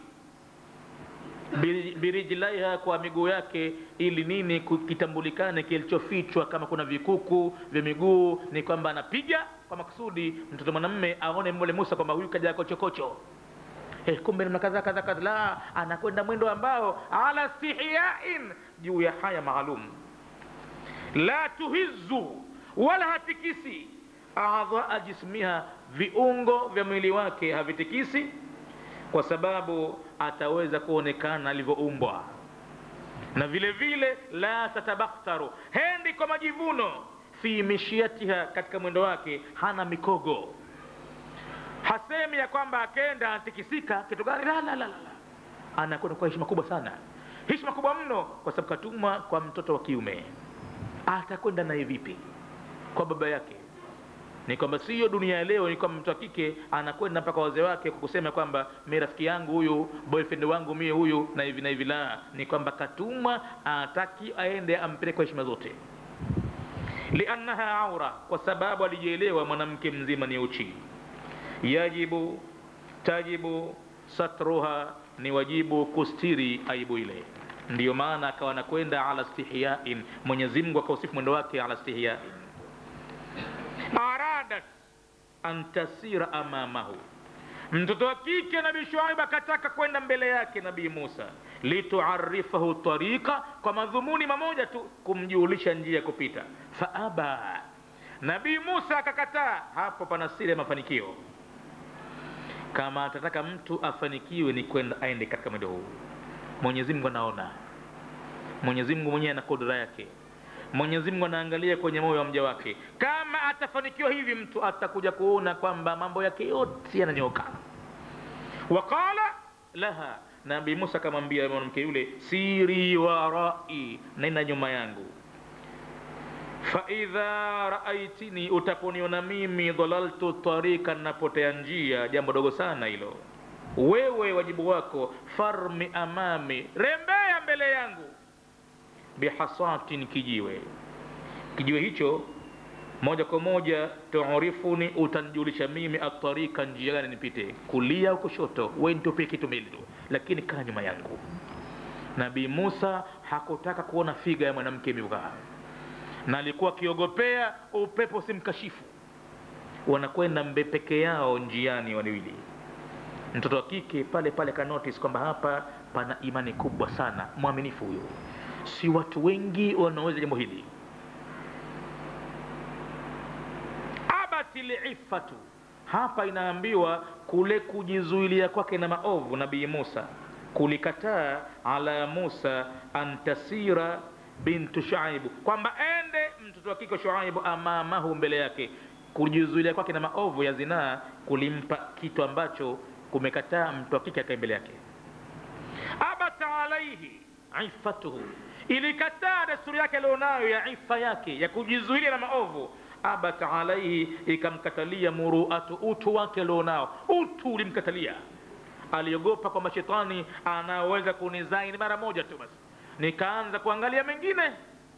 birijlaiha, kwa miguu yake, ili nini? Kitambulikane kilichofichwa. Kama kuna vikuku vya miguu, ni kwamba anapiga kwa makusudi mtoto mwanamume aone mbele Musa kwamba huyu kaja kochokocho. Kumbe ni kaza kaza kaza. La, anakwenda mwendo ambao ala istihya'in, juu ya haya maalum. La tuhizzu, wala hatikisi a'dha'a jismiha, viungo vya mwili wake havitikisi, kwa sababu ataweza kuonekana alivyoumbwa. Na vile vile la tatabakhtaru, hendi kwa majivuno, fi mishiatiha, katika mwendo wake hana mikogo. Hasemi ya kwamba akenda atikisika kitu gani, la, anakwenda kwa heshima kubwa sana, heshima kubwa mno, kwa sababu katumwa kwa mtoto wa kiume. Atakwenda naye vipi kwa baba yake? Ni kwamba sio dunia leo, ni kwamba mtu wa kike anakwenda mpaka wazee wake kwa kusema kwamba mimi rafiki yangu huyu, boyfriend wangu mimi huyu, na hivi na hivi. La, ni kwamba katumwa, ataki aende ampeleke kwa heshima zote. Liannaha aura, kwa sababu alijielewa mwanamke mzima ni uchi. Tajibu satruha, ni wajibu kustiri aibu ile. Ndiyo maana akawa anakwenda ala istihya'in, Mwenyezi Mungu akausifu mwendo wake ala istihya'in. Aradat an tasira amamahu, mtoto wa kike Nabii Shuaib akataka kwenda mbele yake Nabii Musa, lituarifahu tariqa, kwa madhumuni mamoja tu, kumjulisha njia ya kupita. Faaba, Nabii Musa akakataa. Hapo pana siri ya mafanikio. Kama atataka mtu afanikiwe ni kwenda aende katika mwendo huu. Mwenyezi Mungu anaona, Mwenyezi Mungu mwenyewe ana kudra yake, Mwenyezi Mungu anaangalia kwenye moyo wa mja wake. Kama atafanikiwa hivi, mtu atakuja kuona kwamba mambo yake yote yananyoka. Waqala laha, Nabii Musa akamwambia mwanamke yule, siri warai, nenda nyuma yangu. Fa idha raaitini, utaponiona mimi, dhalaltu tariqa, napotea njia. Jambo dogo sana hilo. Wewe wajibu wako, farmi amami, rembea mbele yangu, bihasatin, kijiwe hicho moja kwa moja tuarifuni, utanijulisha mimi atarika, njia gani nipite, kulia au kushoto, wewe nitupie kitu mbili tu, lakini kaa nyuma yangu. Nabii Musa hakutaka kuona figa ya mwanamke imevaa, na alikuwa akiogopea upepo simkashifu. Wanakwenda peke yao njiani wawili. Mtoto wa kike pale pale ka notice kwamba hapa pana imani kubwa sana, mwaminifu huyo, si watu wengi wanaweza jambo hili. Abatil iffatu, hapa inaambiwa kule kujizuilia kwake na maovu Nabii Musa kulikataa ala Musa antasira bintu Shuaibu, kwamba ende mtoto wa kike Shuaibu amamahu, mbele yake. Kujizuilia kwake na maovu ya zinaa kulimpa kitu ambacho kumekataa mtu wa kike akae mbele yake. Abata alaihi iffatuhu, ilikataa desturi yake alionayo ya ifa yake ya kujizuilia na maovu. Abata alaihi, ikamkatalia muruatu, utu wake alionao, utu ulimkatalia. Aliogopa kwamba shetani anaweza kunizaini mara moja tu basi nikaanza kuangalia mengine.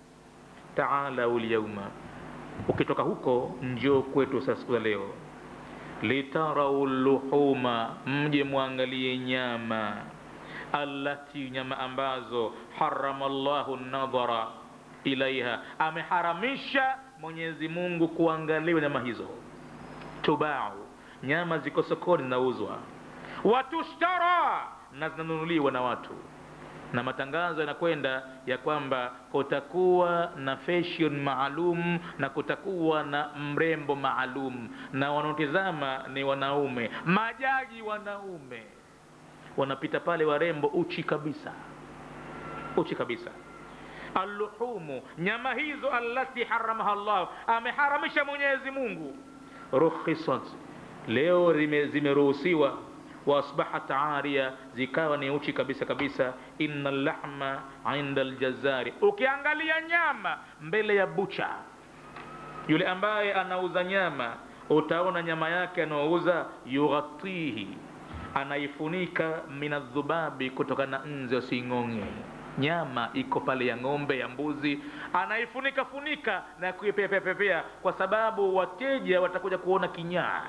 Taala ulyauma, ukitoka huko njoo kwetu sasa siku leo. Litarau luhuma, mje muangalie nyama. Allati, nyama ambazo harama Allahu nadhara ilaiha, ameharamisha Mwenyezi Mungu kuangaliwa nyama hizo. Tubau, nyama ziko sokoni zinauzwa. Watushtara, na zinanunuliwa na watu, na matangazo yanakwenda ya kwamba kutakuwa na fashion maalum na kutakuwa na mrembo maalum, na wanaotazama ni wanaume, majaji wanaume wanapita pale, warembo uchi kabisa, uchi kabisa. Alluhumu, nyama hizo, allati haramaha Allah, ameharamisha Mwenyezi Mungu. Rukhisat, leo zimeruhusiwa. Wa asbahat ariya, zikawa ni uchi kabisa kabisa. Innal lahma inda aljazari, ukiangalia nyama mbele ya bucha, yule ambaye anauza nyama, utaona nyama yake anauza yughatihi, anaifunika minadhubabi, kutokana na nzi wasing'onge. Nyama iko pale ya ng'ombe, ya mbuzi, anaifunika funika na kuipepea, kwa sababu wateja watakuja kuona kinyaa.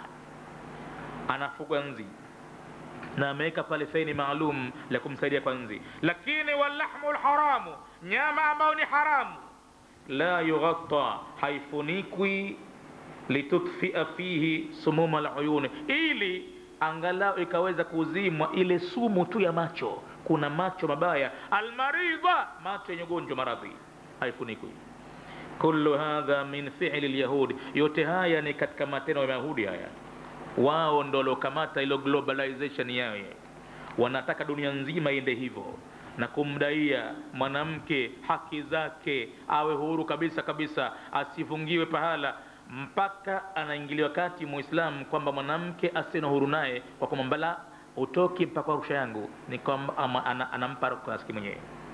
Anafuga nzi na ameweka pale feni maalum la kumsaidia kwa nzi. Lakini walahmu alharamu, nyama ambayo ni haramu, la yughatta, haifunikwi, litutfia fihi sumuma aluyun, ili angalau ikaweza kuzimwa ile sumu tu ya macho. Kuna macho mabaya, almaridha, macho yenye ugonjwa, maradhi, haifunikwi. Kullu hadha min fi'li alyahudi, yote haya ni katika matendo ya Yahudi. Haya wao ndio lokamata ilo globalization yao, wanataka dunia nzima iende hivyo, na kumdaia mwanamke haki zake, awe huru kabisa kabisa, asifungiwe pahala, mpaka anaingiliwa kati Muislamu kwamba mwanamke asina huru naye, kwa kumwambia utoki mpaka rusha yangu, ni kwamba anampa ruksa mwenyewe,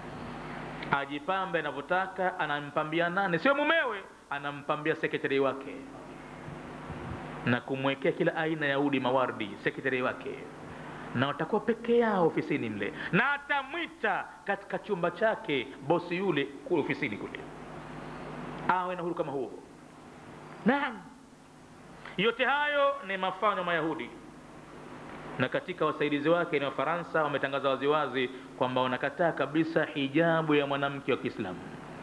ajipambe anavyotaka. Anampambia nani? Sio mumewe, anampambia sekretari wake, na kumwekea kila aina ya udi mawardi sekretari wake, na watakuwa peke yao ofisini mle, na atamwita katika chumba chake bosi yule kule ofisini kule, awe na huru kama huo. Naam, yote hayo ni mafano Mayahudi, na katika wasaidizi wake ni Wafaransa, wametangaza waziwazi kwamba wanakataa kabisa hijabu ya mwanamke wa Kiislamu,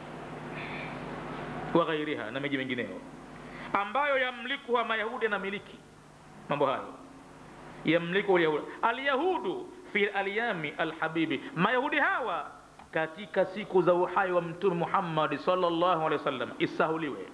wa ghairiha, na miji mengineo ambayo yamliku wa Mayahudi, na miliki mambo hayo, yamliku Yahudi. Alyahudu fi alyami alhabibi, Mayahudi hawa katika siku za uhai wa Mtume Muhammad sallallahu alaihi wasallam, isahuliwe,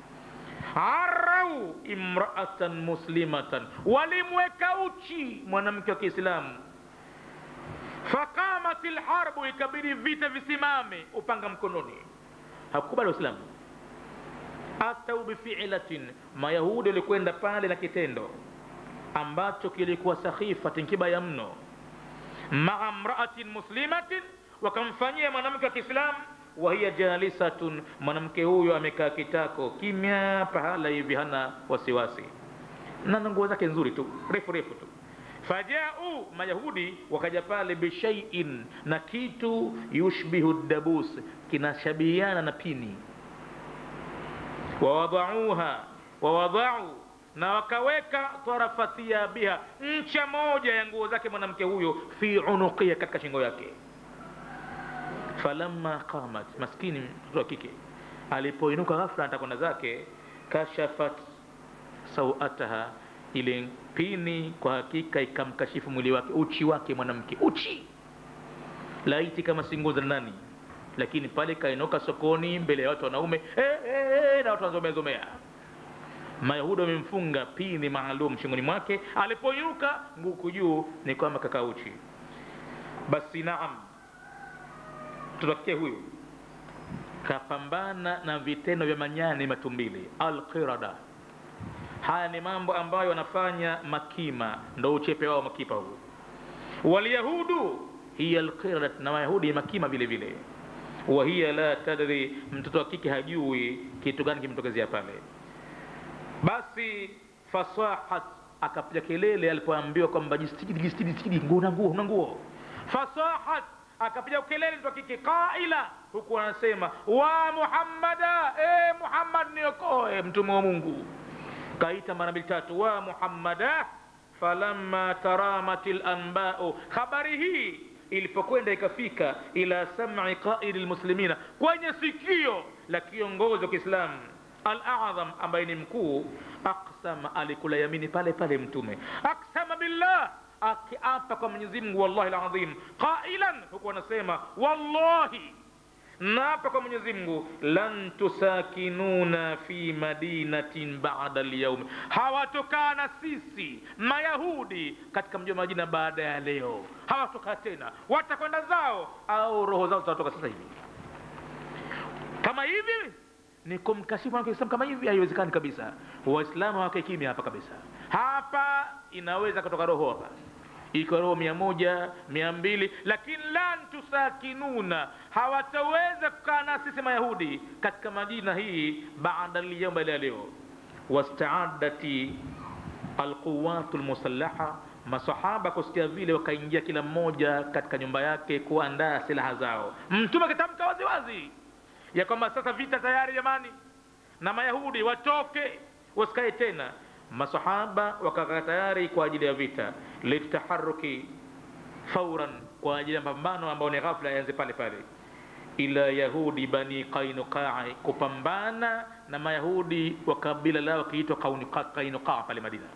arau imra'atan muslimatan, walimweka uchi mwanamke wa Kiislamu. Faqamatil harbu, ikabidi vita visimame, upanga mkononi, hakubali Uislamu. Atau bifi'latin, Mayahudi walikwenda pale na kitendo ambacho kilikuwa sakhifatin, kibaya mno. Ma'a imra'atin muslimatin, wakamfanyia mwanamke wa Kiislamu. Wa hiya jalisatun, mwanamke huyo amekaa kitako kimya pahala hivi, hana wasiwasi, na nguo zake nzuri tu, refu refu tu. Fajau, Mayahudi wakaja pale, bishai'in, na kitu yushbihu dabus, kinashabihiana na pini. wawadau, na wakaweka tarafa thiyabiha, ncha moja ya nguo zake mwanamke huyo, fi unuqiha, katika shingo yake. Falamma qamat, maskini mtoto wa kike alipoinuka ghafla atakwenda zake, kashafat sawataha, ile pini kwa hakika ikamkashifu mwili wake, uchi wake mwanamke, uchi laiti kama singo za nani. Lakini pale kainuka sokoni mbele ya watu wanaume, na watu wanazomea. Mayahudi wamemfunga pini maalum shingoni mwake, alipoinuka nguku juu ni kama kaka uchi. Basi naam, tutakie huyu kapambana na vitendo vya manyani matumbili, alqirada. Haya ni mambo ambayo wanafanya makima, ndo uchepe wao makipa huu. Waliyahudu hiya alqirada, na Wayahudi makima vile vile. Wa hiya la tadri, mtoto wa kike hajui kitu gani kimetokezea pale. Basi fasahat, akapiga kelele alipoambiwa kwamba jistidi, nguo. Fasahat, akapiga kelele mtoto wa kike, qaila, huku anasema wa Muhammada, Muhammad niokoe, mtume wa Mungu. Kaita mara mbili tatu, wa Muhammada. Falamma taramatil anba'u, habari hii ilipokwenda ikafika ila sam'i qaidil muslimina, kwenye sikio la kiongozi wa Kiislamu al-a'zam, ambaye ni mkuu, aqsama, alikula yamini pale pale mtume, aqsama billah, akiapa kwa Mwenyezi Mungu, wallahi al-azim, qailan, huko anasema wallahi, naapa kwa Mwenyezi Mungu, lan tusakinuna fi madinatin ba'da al-yawm, hawatokana sisi Mayahudi katika mji wa Madina baada ya leo, hawatoka tena, watakwenda zao au roho zao zitatoka sasa hivi. Kama hivi ni kumkashifu Muislamu, kama hivi haiwezekani kabisa. Waislamu hawakae kimya hapa kabisa. Hapa inaweza kutoka roho hapa, iko roho 100, 200, lakini lan tusakinuna, hawataweza kukaa na sisi Mayahudi katika Madina hii baada al-yawm, ila leo. Wasta'addati alquwatul musallaha, masahaba kusikia vile wakaingia kila mmoja katika nyumba yake kuandaa silaha zao. Mtume akitamka waziwazi ya kwamba sasa vita tayari jamani, na Mayahudi watoke wasikae tena. Masahaba wakakaa tayari kwa ajili ya vita, litaharuki fauran, kwa ajili ya mapambano ambao ni ghafla yaanze pale pale. Ila yahudi bani Qainuqa, kupambana na Mayahudi wa kabila lao kiitwa Qainuqa pale Madina.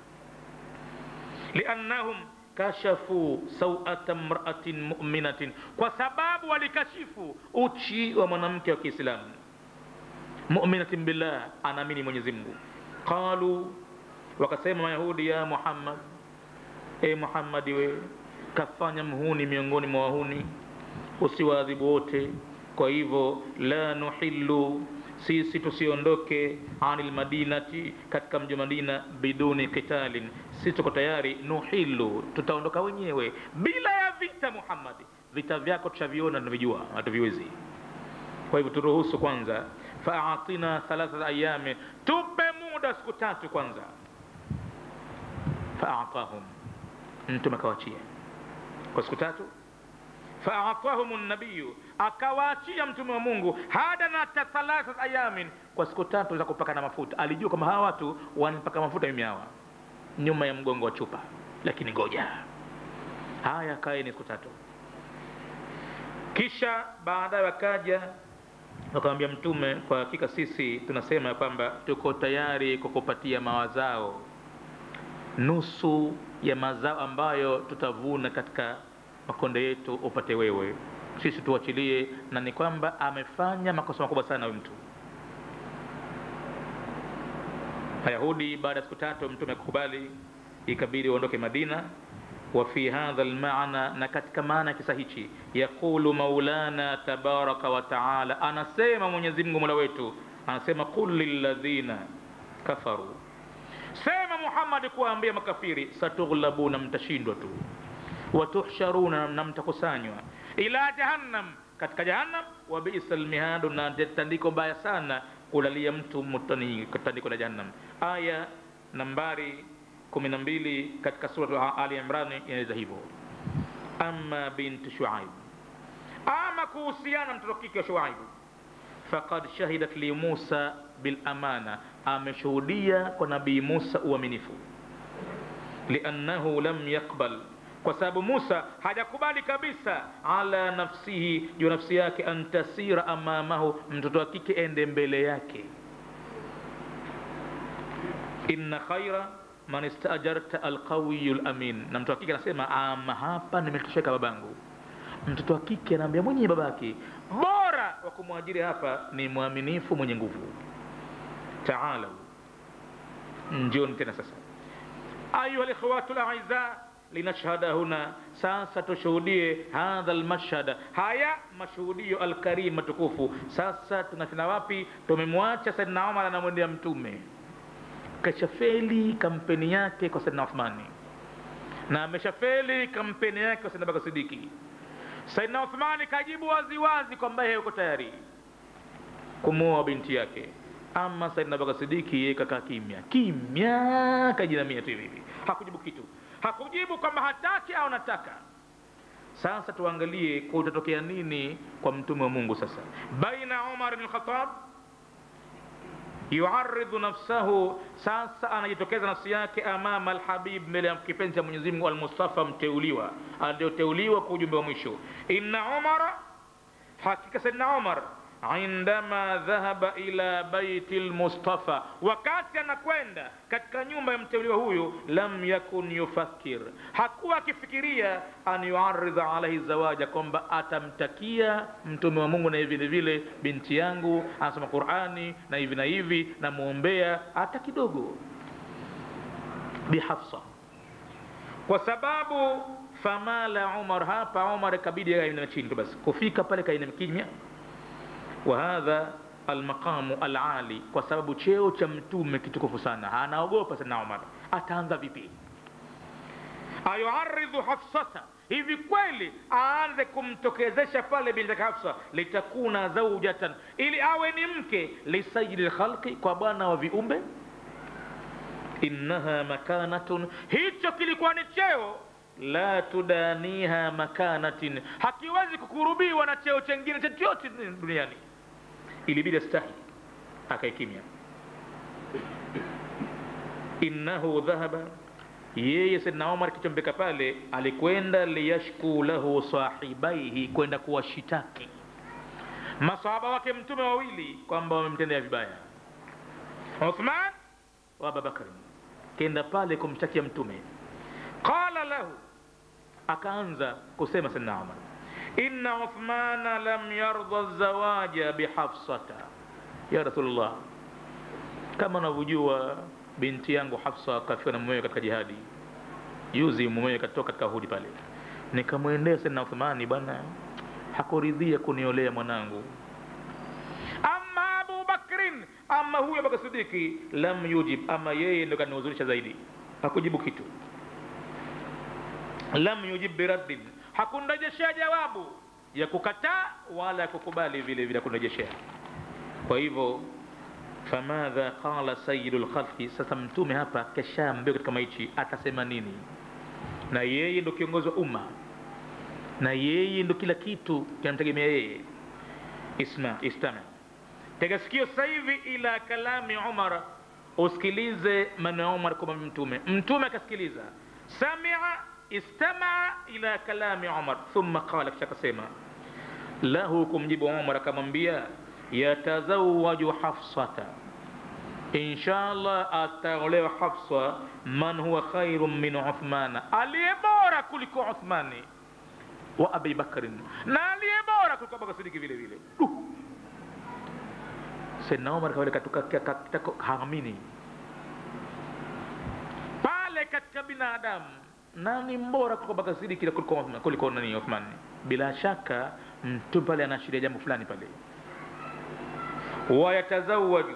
Liannahum kashafu sawata mar'atin mu'minatin, kwa sababu walikashifu uchi wa mwanamke wa Kiislamu, mu'minatin billah, anaamini Mwenyezi Mungu. Qalu, wakasema Mayahudi, ya Muhammad, Muhammad, we kafanya mhuni miongoni mwa wahuni, usiwaadhibu wote. Kwa hivyo la nuhillu, sisi tusiondoke, anil madinati, katika mji wa Madina, biduni qitalin, sisi tuko tayari, nuhillu, tutaondoka wenyewe bila ya vita. Muhammad, vita vyako tushaviona, tunavijua, hatuviwezi. Kwa hivyo turuhusu kwanza, fa'atina 3 ayami, tupe muda siku 3 kwanza. Fa'atahum, mtume akawachia kwa siku 3. Fa'atahum an-nabiy, akawaachia mtume wa Mungu, hada na 3 ayamin, kwa siku 3 za kupaka na mafuta. Alijua kama hawa watu wanapaka mafuta mimi hawa nyuma ya mgongo wa chupa, lakini ngoja haya, kaeni siku 3. Kisha baadaye wakaja wakamwambia mtume, kwa hakika sisi tunasema kwamba tuko tayari kukupatia mawazao, nusu ya mazao ambayo tutavuna katika makonde yetu upate wewe, sisi tuachilie. Na ni kwamba amefanya makosa makubwa sana huyu mtu. Wayahudi baada ya siku 3 mtume akakubali, ikabidi waondoke Madina. Wa fi hadha almaana, na katika maana kisa hichi, yaqulu maulana tabaraka wa taala, anasema Mwenyezi Mungu Mola wetu, anasema qul lilladhina kafaru, sema Muhammad kuambia makafiri, satughlabuna, mtashindwa tu, watuhsharuna, na mtakusanywa, ila jahannam, katika jahannam, wa bi'sal mihadu, na tandiko baya sana kulalia mtu mutani tandiko la jahannam. Aya nambari 12 katika sura Ali Imran inaeleza hivyo. Amma bint Shuaib, ama kuhusiana mtoto kike wa Shuaib, faqad shahidat li Musa bil amana, ameshuhudia kwa nabii Musa uaminifu. Liannahu lam yaqbal, kwa sababu Musa hajakubali kabisa, ala nafsihi, juu nafsi yake, antasira amamahu, mtoto wa kike ende mbele yake. Inna khaira man istajarta alqawiyul amin, na mtoto wa kike anasema ama hapa nimetosheka babangu. Mtoto wa kike anaambia mwenye babake, bora wa kumwajiri hapa ni mwaminifu mwenye nguvu. Taala, njoni tena sasa. Ayuha alikhwatul a'izza, linashhada huna, sasa tushuhudie hadha almashhad, haya mashuhudio alkarim matukufu. Sasa tunafina wapi? Tumemwacha Saidina Umar anamwendea mtume, kashafeli kampeni yake kwa Saidina Uthmani, na ameshafeli kampeni yake kwa Saidina Bakr Sidiki. Saidina Uthmani kajibu wazi wazi kwamba yeye yuko tayari kumuoa binti yake. Ama Saidina Bakr Sidiki yeye kakaa kimya, kajinamia tu hivi, hakujibu kitu, hakujibu kwamba hataki au nataka. Sasa tuangalie kutatokea nini kwa mtume wa Mungu. Sasa baina Umar ibn Khattab yu'arridhu nafsahu, sasa anajitokeza nafsi yake amama alhabib, mbele ya kipenzi cha Mwenyezi Mungu, almustafa, mteuliwa, aliyoteuliwa kwa ujumbe wa mwisho. Inna Umar, hakika Saidina Umar, indama dhahaba ila baiti almustafa, wakati anakwenda katika nyumba ya mteuliwa huyu, lam yakun yufakkir, hakuwa akifikiria an yu'arridha alayhi zawaja, kwamba atamtakia mtume wa Mungu na hivi vile binti yangu anasoma Qur'ani na hivi na hivi, na muombea hata kidogo bi Hafsa, kwa sababu famala Umar, hapa Umar kabidi aende chini basi, kufika pale kaina kimya. Wa hadha almaqamu alali, kwa sababu cheo cha mtume kitukufu sana, anaogopa sana Umar, ataanza vipi? Ayuaridhu Hafsata, hivi kweli aanze kumtokezesha pale binti Hafsa, litakuna zawjatan, ili awe ni mke, lisayidil khalqi, kwa bwana wa viumbe. Innaha makanatun, hicho kilikuwa ni cheo, la tudaniha makanatin, hakiwezi kukurubiwa na cheo chengine chochote duniani. Ilibidi astahi, akaikimya. Innahu dhahaba, yeye Saidina Umar kichombeka pale, alikwenda liyashku lahu sahibaihi, kwenda kuwashitaki masahaba wake mtume wawili kwamba wamemtendea vibaya, Uthman wa Abu Bakr. Kenda pale kumshtakia mtume. Qala lahu, akaanza kusema Saidina Umar, inna Uthmana lam yarda zawaja bihafsata, ya Rasulullah, kama unavyojua binti yangu Hafsa kafiwa na mumewe katika jihadi. Juzi mumewe katoka katika Uhud pale, nikamwendea Saidina Uthmani, bwana hakuridhia kuniolea mwanangu. Amma Abu Bakrin, ama huyo Abu Bakr Sidiki, lam yujib, ama yeye ndo kanihuzunisha zaidi, hakujibu kitu. Lam yujib biraddin, hakunirejeshea jawabu ya kukataa wala kukubali vile vile kunirejeshea. Kwa hivyo famadha qala sayyidul khalqi, sasa mtume hapa kashaambia katika maichi atasema nini, na yeye ndo kiongozi wa umma, na yeye ndo kila kitu kinamtegemea yeye. Istama, tega sikio sasa hivi ila kalami Umar, usikilize maneno ya Umar kwa mtume. Mtume akasikiliza, samia istama ila kalami Umar, thumma qala, kisha akasema lahu, kumjibu Umar akamwambia, yatazawwaju Hafsata, inshallah ataolewa Hafsa, man huwa khairun min Uthmana, aliye bora kuliko Uthmani, wa Abi Bakrin, na aliye bora kuliko Abu Bakr Sidiki vile vile. Saidina Umar kawale katuka haamini pale katika binadamu, nani mbora kuliko Abu Bakr Sidiki kuliko nani Uthman? Bila shaka mtu pale anaashiria jambo fulani pale. Wa yatazawwaju,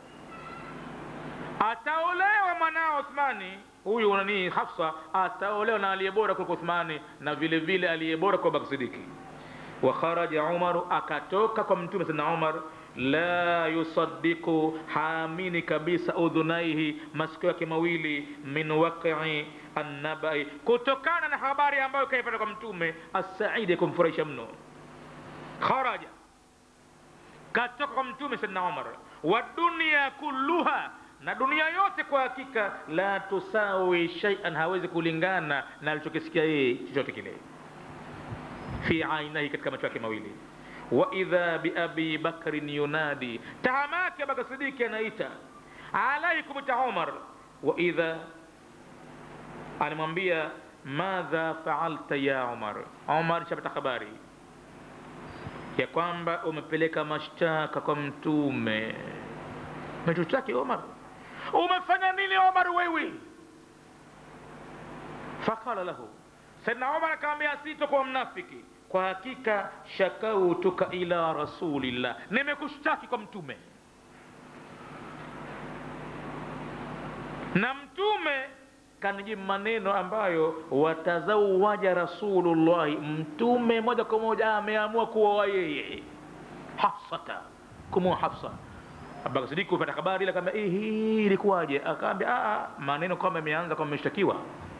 ataolewa mwanao Uthmani, huyu nani Hafsa ataolewa na aliyebora kuliko Uthmani, na vile vile aliyebora kwa Abu Bakr Sidiki. Wa kharaja Umar, akatoka kwa mtume Saidina Umar, la yusaddiqu, haamini kabisa, udhunaihi, masikio yake mawili, min waqi'i an-nabai, kutokana na habari ambayo kaipata kwa mtume, as-sa'id, kumfurahisha mno. Kharaja, katoka kwa mtume Sayyidina Umar. Wa dunya kulluha, na dunia yote kwa hakika, la tusawi shay'an, hawezi kulingana na alichokisikia yeye chochote kile, fi ainihi, katika macho yake mawili. Wa idha bi abi bakrin yunadi, tahamaki Abubakar Siddiq anaita, alaikum ta Umar. Wa idha, anamwambia madha fa'alta ya Umar. Umar shapata habari ya kwamba umepeleka mashtaka kwa mtume. Umetutaki Umar, umefanya nini Umar wewe? Faqala lahu, Sayyidina Umar akamwambia, sitakuwa mnafiki, kwa hakika shakautuka ila rasulillah, nimekushtaki kwa mtume, na mtume kanijibu maneno ambayo watazawaja Rasulullah, mtume moja kwa moja ameamua kuoa yeye Hafsata, kumwoa Hafsa. Abubakar Siddiq kupata habari ile, akamwambia hii ilikuwaje? Akamwambia maneno kama yameanza kama ameshtakiwa.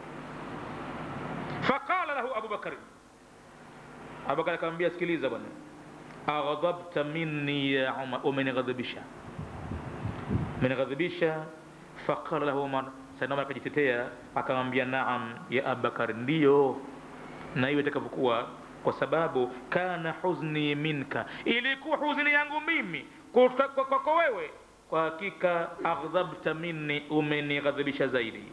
Faqala lahu Abubakar, Abubakar akamwambia, sikiliza bwana, aghadhabta minni ya Umar, umenighadhibisha, umenighadhibisha. Faqala lahu Umar, Sayyidina Umar akajitetea akamwambia, naam ya Abubakar, ndiyo na hiyo itakavyokuwa, kwa sababu kana huzni minka, ilikuwa huzuni yangu mimi kwako wewe, kwa hakika aghdhabta minni, umenighadhibisha zaidi.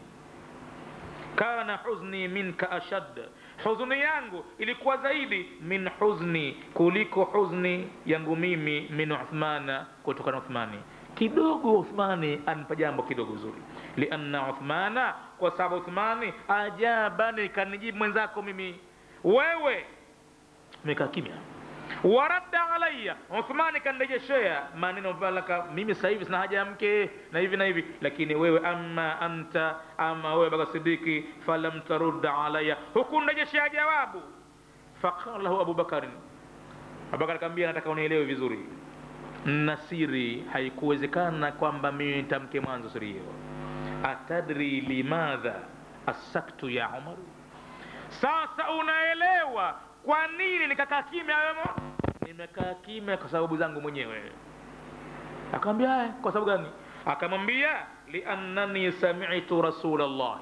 Kana huzni minka ashad, huzuni yangu ilikuwa zaidi, min huzni, kuliko huzni yangu mimi, min Uthmana, kutoka na Uthmani. Kidogo Uthmani anipa jambo kidogo zuri, lianna Uthmana, kwa sababu Uthmani ajabani, kanijibu mwenzako mimi, wewe umekaa kimya. Waradda alayya, Uthmani kanirejeshea maneno balaka, mimi sasa hivi sina haja ya mke na hivi na hivi, lakini wewe amma anta, ama wewe Abubakar Siddiq, falam tarudda alayya, hukunirejeshea jawabu. Faqala lahu Abubakar, Abubakar akamwambia, nataka unielewe vizuri, na siri haikuwezekana kwamba mimi nitamke mwanzo siri hiyo. Atadri limadha asaktu ya Umar, sasa unaelewa kwa nini nikakaa kimya wewe? Nimekaa kimya kwa sababu zangu mwenyewe. Akamwambia, kwa sababu gani? Akamwambia, liannani sami'tu Rasulullah,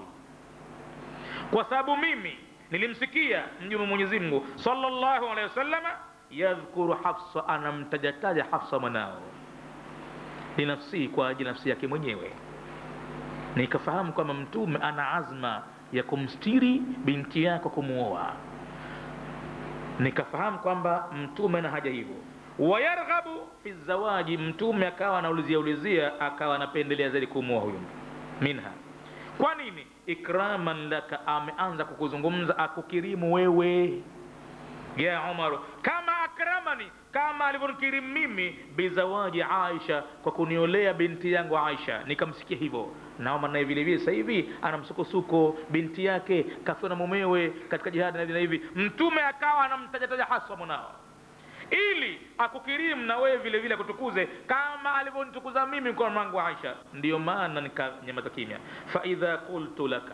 kwa sababu mimi nilimsikia mjumbe wa Mwenyezi Mungu sallallahu alaihi wasallam yadhkuru Hafsa, anamtajataja Hafsa mwanao, linafsi, kwa ajili nafsi yake mwenyewe. Nikafahamu kwamba mtume ana azma ya kumstiri binti yako, kumuoa. Nikafahamu kwamba mtume ana haja hivyo. Wayarghabu fi zawaji, mtume akawa anaulizia akawa anapendelea zaidi kumuoa huyo minha. Kwa nini? Ikraman laka, ameanza kukuzungumza akukirimu wewe ya Umar, kama akramani, kama alivyokirimu mimi, bizawaji Aisha, kwa kuniolea binti yangu Aisha. Nikamsikia hivyo, na Umar naye vile vile sasa hivi ana msukosuko, binti yake kafiwa na mumewe katika jihad na hivi na hivi. Mtume akawa anamtajataja Hafsa mwanao, ili akukirimu na wewe vile vile kutukuze kama alivyonitukuza mimi kwa mwanangu Aisha. Ndiyo maana nikanyamaza kimya. Fa idha qultu laka,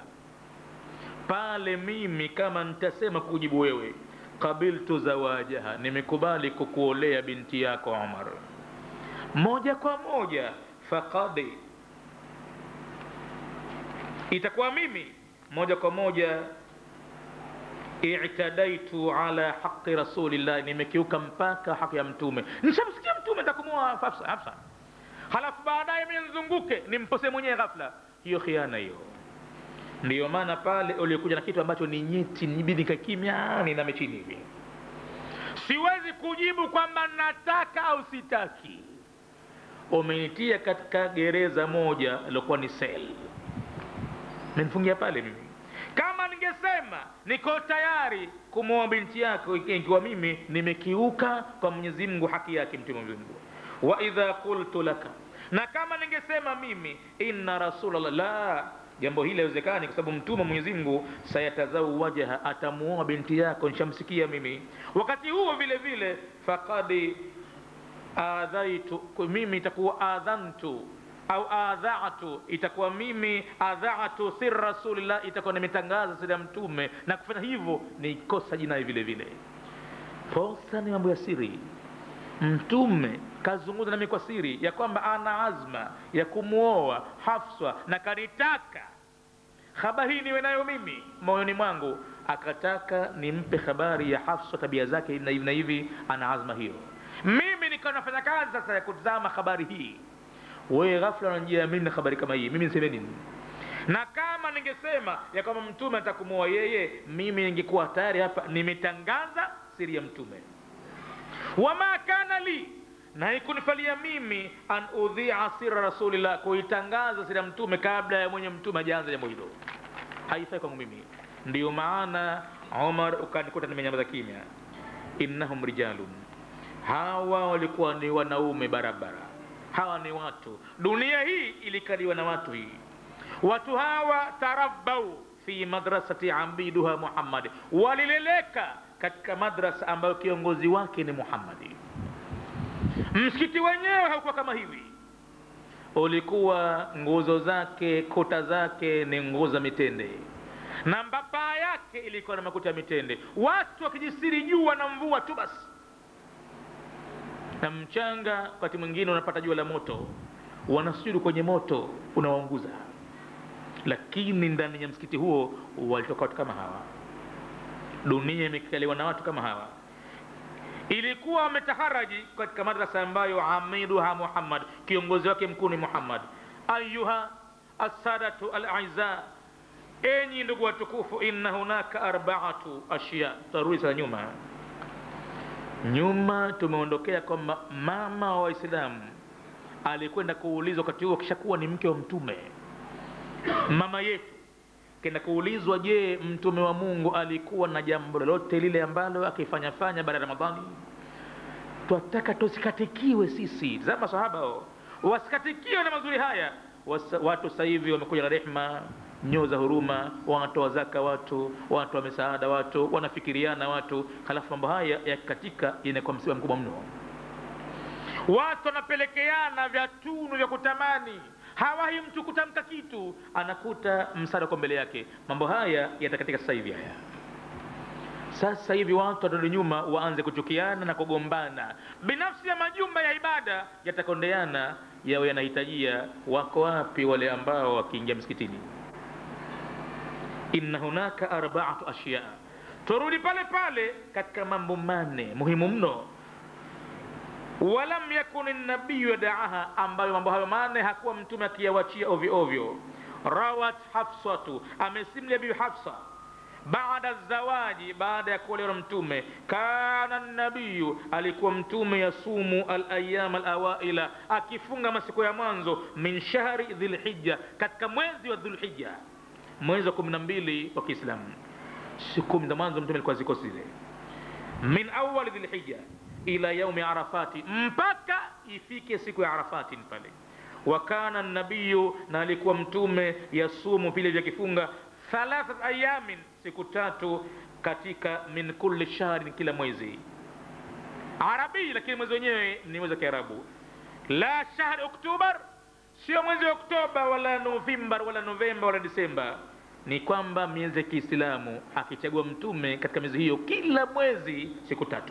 pale mimi kama nitasema kujibu wewe, qabiltu zawajaha, nimekubali kukuolea binti yako Umar moja kwa moja, faqad, itakuwa mimi moja kwa moja, i'tadaitu ala haqqi rasulillah, nimekiuka mpaka haki ya mtume. Nishamsikia mtume nitakumwoa Hafsa, halafu baadaye mimi nizunguke nimpose mwenyewe ghafla, hiyo khiana hiyo. Ndiyo maana pale ulikuja na kitu ambacho ni nyeti, nibidi kakimya, niname chini hivi, siwezi kujibu kwamba nataka au sitaki. Umenitia katika gereza moja lilokuwa ni sel, menifungia pale mimi. Kama ningesema niko tayari kumwoa binti yako, ikiwa mimi nimekiuka kwa Mwenyezi Mungu haki yake mtume wa Mungu. Wa idha qultu laka, na kama ningesema mimi inna Rasulullah, la, jambo hili haiwezekani, kwa sababu mtume Mwenyezi Mungu sayatazawajaha, atamuoa binti yako, nishamsikia mimi. Wakati huo vile vile, faqad adhaitu, mimi itakuwa adhantu au adha'atu, itakuwa mimi adha'atu sir rasulillah, itakuwa nimetangaza siri ya mtume, na kufanya hivyo ni kosa jinai vile vile. Kosa ni mambo ya siri, mtume kazungumza nami kwa siri ya kwamba ana azma ya kumuoa Hafsa na kanitaka habari hii niwe nayo mimi moyoni mwangu, akataka nimpe habari ya Hafsa, tabia zake hivi na hivi na hivi, ana azma hiyo. Mimi nikawa nafanya kazi sasa ya kutazama habari hii. Wewe ghafla unanijia mimi na habari kama hii, mimi niseme nini? Na kama ningesema ya kwamba mtume atakumuoa yeye, mimi ningekuwa tayari hapa nimetangaza siri ya mtume. Wama kana li, na ikunifalia mimi an udhi'a sirra rasulillah, kuitangaza siri ya mtume kabla ya mwenye mtume hajaanza jambo hilo, haifai kwangu mimi. Ndio maana Umar ukanikuta nimenyamaza kimya. Innahum rijalun, hawa walikuwa ni wanaume barabara, hawa ni watu. Dunia hii ilikaliwa na watu hii. Watu hawa tarabbau fi madrasati abiduha Muhammad, walileleka katika madrasa ambayo kiongozi wake ni Muhammadi. Msikiti wenyewe haukuwa kama hivi, ulikuwa nguzo zake, kuta zake ni nguzo za mitende, na mbapaa yake ilikuwa na makuta ya mitende. Watu wakijisiri jua na mvua tu basi, na mchanga wakati mwingine unapata jua la moto, wanasujudu kwenye moto unawaunguza. Lakini ndani ya msikiti huo walitoka watu kama hawa. Dunia imekaliwa na watu kama hawa. Ilikuwa wametaharaji katika madrasa ambayo amiduha Muhammad, kiongozi wake mkuu ni Muhammad. Ayuha as-sadatu al-a'izza, enyi ndugu watukufu, inna hunaka arba'atu ashya. Tarudi sana nyuma tumeondokea kwamba mama wa Waislamu alikwenda kuulizwa wakati huo, kisha kuwa ni mke wa mtume. Mama yetu kenda kuulizwa, je, mtume wa Mungu alikuwa na jambo lolote lile ambalo akifanya baada ya Ramadhani? Tunataka tusikatikiwe sisi zama sahaba hao, wasikatikiwe na mazuri haya. Watu sasa hivi wamekuja na rehema, nyoyo za huruma, wanatoa zaka watu wamesaada watu, wanafikiriana watu, halafu mambo haya yakatika, inakuwa msiba mkubwa mno. Watu wanapelekeana vya tunu vya kutamani, hawahi mtu kutamka kitu, anakuta msada kwa mbele yake. Mambo haya yatakatika sasa hivi. Sasa hivi watu watarudi nyuma, waanze kuchukiana na kugombana. Binafsi ya majumba ya ibada yatakondeana, yawe yanahitajia wako wapi wale ambao wakiingia msikitini. Inna hunaka arba'atu ashya, turudi pale pale katika mambo mane muhimu mno. Walam yakun an-nabiy yad'aha, ambayo mambo hayo mane hakuwa mtume akiyawachia ovyo ovyo. Rawat Hafsatu, amesimlia bibi Hafsa, baada zawaji, baada ya kuolewa na mtume, kana an-nabiy, alikuwa mtume yasumu al-ayyam al-awaila, akifunga masiku ya mwanzo, min shahri dhulhijja, katika mwezi wa Dhulhijja, mwezi wa 12 wa Kiislamu. Siku za mwanzo mtume alikuwa ziko zile, min awwal dhulhijja ila yaumi Arafati, mpaka ifike siku ya Arafati pale. Wa kana an-nabiy, na alikuwa mtume yasumu vile vya kifunga, 3 ayamin, siku 3, katika min kulli shahrin, kila mwezi. Arabi, lakini mwezi wenyewe ni mwezi wa Kiarabu. La shahr Oktoba, sio mwezi wa Oktoba wala Novemba wala Novemba wala Disemba. Ni kwamba miezi ya Kiislamu akichagua mtume katika miezi hiyo, kila mwezi siku 3.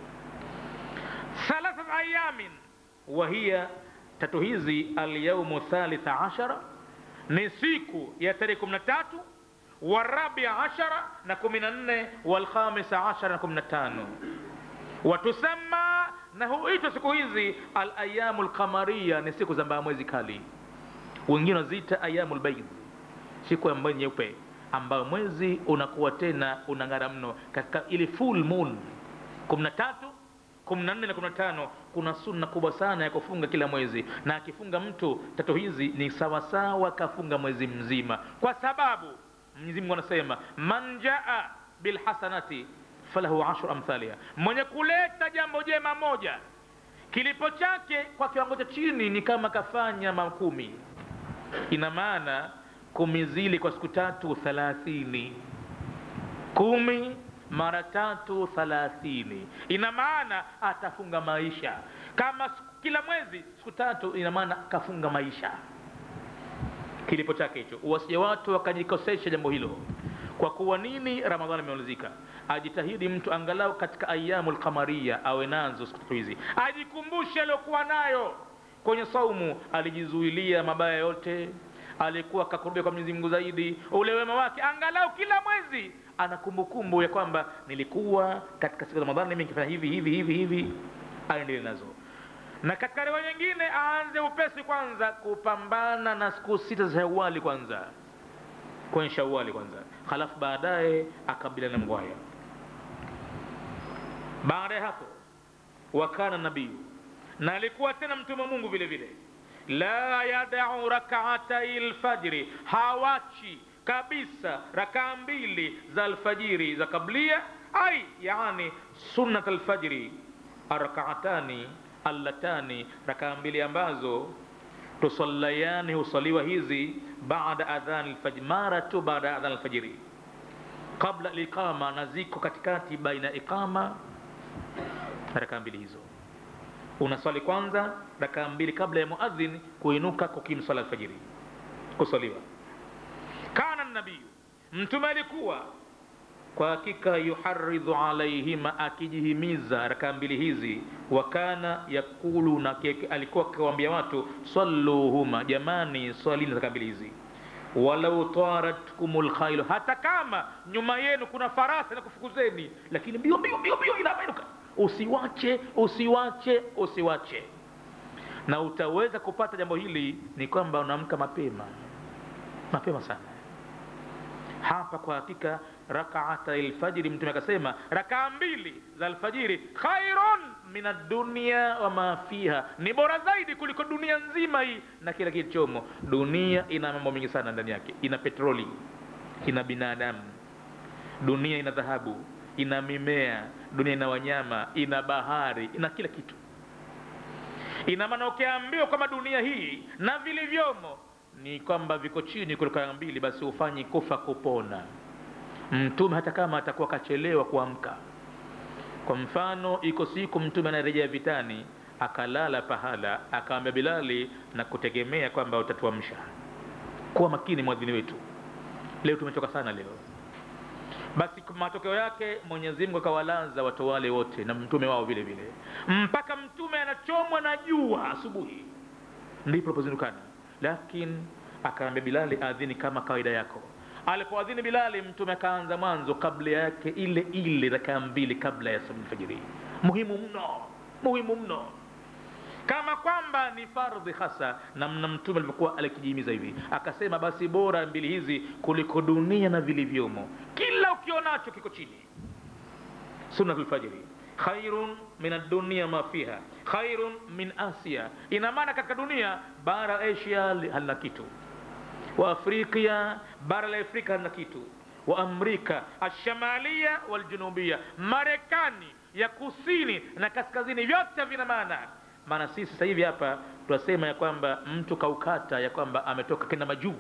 3 ayamin, wahiya, 3 hizi, al-yawmu 13, ni siku ya tarehe 13, warabi'a ashara, na 14, wal khamisa ashara, na 15. Watusamma, na huitwa siku hizi al-ayyamul qamariya, ni siku za mwezi kali. Wengine wazita ayyamul bayd, siku ya mwezi nyeupe, ambao mwezi unakuwa tena unang'ara mno katika ile full moon. 13, 14 na 15 kuna sunna kubwa sana ya kufunga kila mwezi, na akifunga mtu 3 hizi ni sawa sawa kafunga mwezi mzima, kwa sababu Mwenyezi Mungu anasema, man jaa bil hasanati falahu 10 amthaliha, mwenye kuleta jambo jema moja, kilipo chake kwa kiwango cha chini ni kama kafanya 10. Ina maana 10 zile kwa siku 3, 30. 10 mara 3, 30. Ina maana atafunga maisha. Kama kila mwezi siku 3, ina maana kafunga maisha, kilipo chake hicho. Wasije watu wakajikosesha jambo hilo, Kwa kuwa nini? Ramadhani imemalizika. Ajitahidi mtu angalau katika ayyamul qamariya awe nazo siku hizi, ajikumbushe aliyokuwa nayo kwenye saumu. Alijizuilia mabaya yote, alikuwa kakurubia kwa Mwenyezi Mungu zaidi, ule wema wake angalau kila mwezi ana kumbukumbu ya kwamba nilikuwa katika siku za Ramadhani mimi nikifanya hivi hivi hivi hivi, aendelee nazo. Na katika riwaya nyingine aanze upesi kwanza kupambana na siku 6 za Shawwal kwanza, kwenye Shawwal kwanza, halafu baadaye akabiliana na mgwaya. Baada ya hapo, wakana nabii, na alikuwa tena mtume Mungu vile vile, la yad'u rak'atay al-fajr, hawachi kabisa rakaa 2 za alfajiri za kablia, ai yani sunnat alfajri arkaatani allatani, rakaa 2 ambazo tusallayani, husaliwa hizi baada adhan alfajr, mara tu baada adhan alfajiri, kabla liqama, na ziko katikati baina iqama rakaa 2 hizo. Unaswali kwanza rakaa 2 kabla ya muadhin kuinuka kukimsala alfajiri kusaliwa. Kana nabii, mtume alikuwa kwa hakika yuharridhu alaihima, akijihimiza rakaa 2 hizi. Wakana yakulu, na alikuwa akiwaambia watu, salluhuma, jamani swalini rakaa 2 hizi, walau taratkumul khailu, hata kama nyuma yenu kuna farasi na kufukuzeni, lakini mbio mbio mbio mbio inabainuka, usiwache usiwache usiwache. Na utaweza kupata jambo hili ni kwamba unaamka mapema mapema sana. Hapa kwa hakika rak'ata al-fajr, mtume akasema rakaa 2 za alfajiri khairun min ad-dunya wa ma fiha, ni bora zaidi kuliko dunia nzima hii na kila kilichomo. Dunia ina mambo mengi sana ndani yake, ina petroli, ina binadamu, dunia ina dhahabu, ina mimea, dunia ina wanyama, ina bahari, ina kila kitu. Ina maana ukiambiwa kama dunia hii na vilivyomo ni kwamba viko chini kuliko 2, basi ufanyi kufa kupona. Mtume hata kama atakuwa kachelewa kuamka, kwa mfano iko siku mtume anarejea vitani, akalala pahala, akamwambia Bilali na kutegemea kwamba utatuamsha, kuwa makini mwadhini wetu, leo tumechoka sana leo. Basi matokeo yake Mwenyezi Mungu akawalaza watu wale wote na mtume wao vile vile, mpaka mtume anachomwa na jua asubuhi ndipo alipozindukana. Lakini akaambia Bilali adhini kama kawaida yako. Alipoadhini Bilali, mtume akaanza mwanzo kabla yake ile rakaa 2 kabla ya salatul fajr. Muhimu mno, muhimu mno, kama kwamba ni fardhi hasa. Na mtume alikuwa alikijimiza hivi, akasema basi bora 2 hizi kuliko dunia na vilivyomo, kila ukionacho kiko chini. Sunnatul fajr khairun min ad-dunya ma fiha, khairun min Asia. Ina maana katika dunia bara Asia halina kitu, wa Afrika, bara la Afrika halina kitu, wa Amerika ash-shamalia wal junubia, Marekani ya kusini na kaskazini, vyote vina maana. Maana sisi sasa hivi hapa tunasema ya kwamba mtu kaukata ya kwamba ametoka kina majuu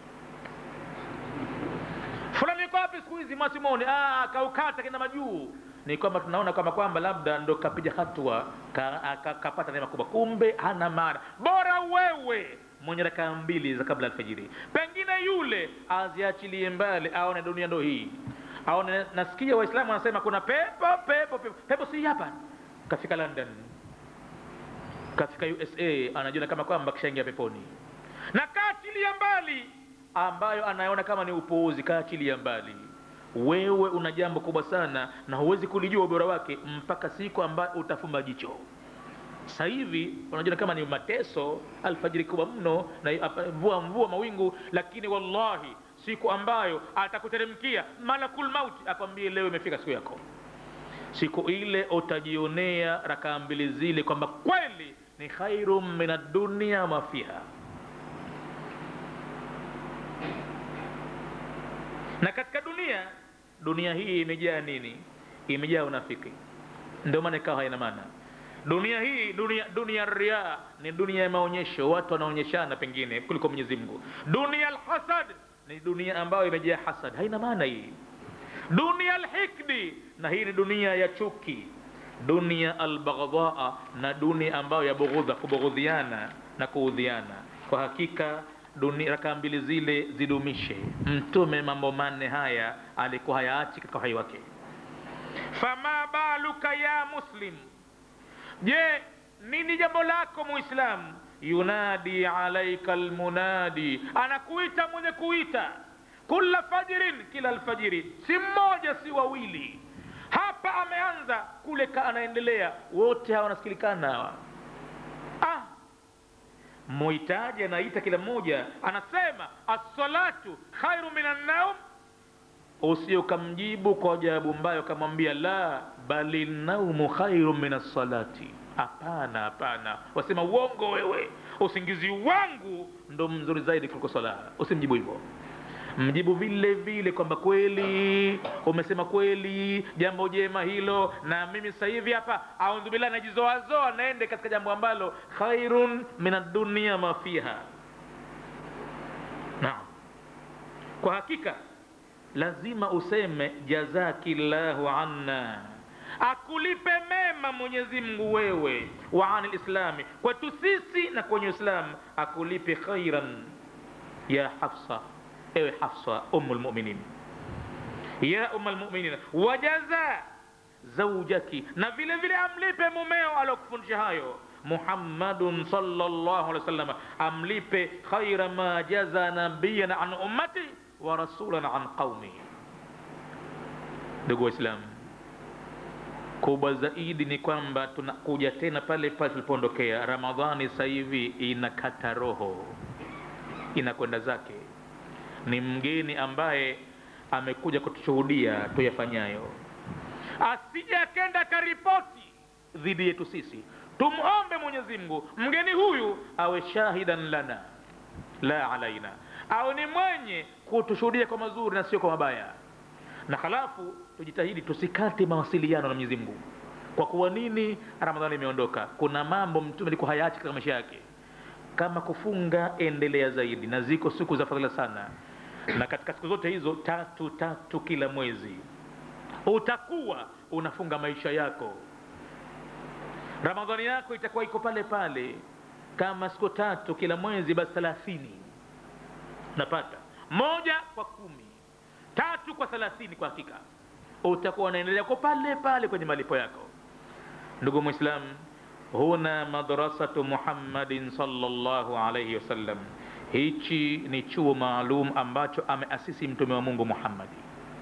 fulani, yuko wapi siku hizi masimoni, kaukata kina majuu, ni kwamba tunaona kama kwamba labda ndo kapiga hatua kapata neema kubwa, kumbe hana maana. Bora wewe mwenye rakaa 2 za kabla alfajiri, pengine yule aziachilie mbali, aone dunia ndo hii, aone. Nasikia waislamu wanasema kuna pepo si hapa, kafika London, kafika USA, anajiona kama kwamba kishaingia peponi, na kaachilia mbali ambayo anaona kama ni upuuzi, kaachilia mbali. Wewe una jambo kubwa sana na huwezi kulijua ubora wake mpaka siku ambayo utafumba jicho. Sasa hivi unajiona kama ni mateso, alfajiri kubwa mno na mvua mawingu, lakini wallahi siku ambayo atakuteremkia malakul mauti akwambie leo imefika siku yako, siku ile utajionea rakaa 2 zile kwamba kweli ni khairum min ad-dunya ma fiha. Na katika dunia hii imejaa nini? Imejaa unafiki, ndio maana ikawa haina maana. Dunia hii dunia ria, ni dunia ya maonyesho, watu wanaonyeshana pengine kuliko Mwenyezi Mungu. Dunia al-hasad, ni dunia ambayo imejaa hasad, haina maana hii. Dunia al-hikdi, na hii ni dunia ya chuki. Dunia al-baghdha, na dunia ambayo ya bughudha, kubughudhiana na kuudhiana. Kwa hakika rakaa mbili zile zidumishe. Mtume mambo manne haya alikuwa hayaachi katika uhai wake. Fama baluka ya muslim, je, nini jambo lako muislamu? Yunadi alaika almunadi, anakuita mwenye kuita. Kulla fajrin, kila alfajiri, si mmoja si wawili. Hapa ameanza, kule anaendelea, wote hawa wanasikilikana hawa. Muhitaji anaita kila mmoja, anasema as-salatu khairu minan naum. Usio kamjibu kwa jawabu mbaya ukamwambia la bali naumu khairu minas salati. Hapana, hapana, wasema uongo wewe, usingizi wangu ndo mzuri zaidi kuliko sala. Usimjibu hivyo, mjibu vile vile kwamba kweli umesema kweli, jambo jema hilo, na mimi sasa hivi hapa audhu billahi najizoazoa naende katika jambo ambalo khairun minad dunya ma fiha. Naam, kwa hakika lazima useme jazakillahu anna, akulipe mema Mwenyezi Mungu wewe, wa anil islami, kwetu sisi na kwenye Uislamu akulipe khairan ya Hafsa, ewe Hafsa ummul mu'minin, ya ummul mu'minin, wajaza zawjaki, na vile vile amlipe mumeo alokufundisha hayo Muhammadun sallallahu alaihi wasallam, amlipe khaira ma jaza nabiyan an ummati wa rasulan an qaumi. Ndugu Waislamu, kubwa zaidi ni kwamba tunakuja tena pale pale tulipoondokea. Ramadhani sasa hivi inakata roho, inakwenda zake. Ni mgeni ambaye amekuja kutushuhudia tuyafanyayo, asije akenda karipoti dhidi yetu sisi. Tumuombe Mwenyezi Mungu mgeni huyu awe shahidan lana la alaina, au ni mwenye kutushuhudia kwa mazuri na sio kwa mabaya. Na halafu tujitahidi tusikate mawasiliano na Mwenyezi Mungu. Kwa kuwa nini? Ramadhani imeondoka, kuna mambo mtume alikuwa hayaachi katika maisha yake, kama kufunga endelea zaidi, na ziko siku za fadhila sana. Na katika siku zote hizo tatu kila mwezi utakuwa unafunga maisha yako. Ramadhani yako itakuwa iko pale pale, kama siku 3 kila mwezi, basi 30 napata 1 kwa 10, 3 kwa 30. Kwa hakika utakuwa unaendelea kwa pale pale kwenye malipo yako. Ndugu Muislam, huna madrasatu Muhammadin sallallahu alayhi wasallam, hichi ni chuo maalum ambacho ameasisi mtume wa Mungu Muhammad,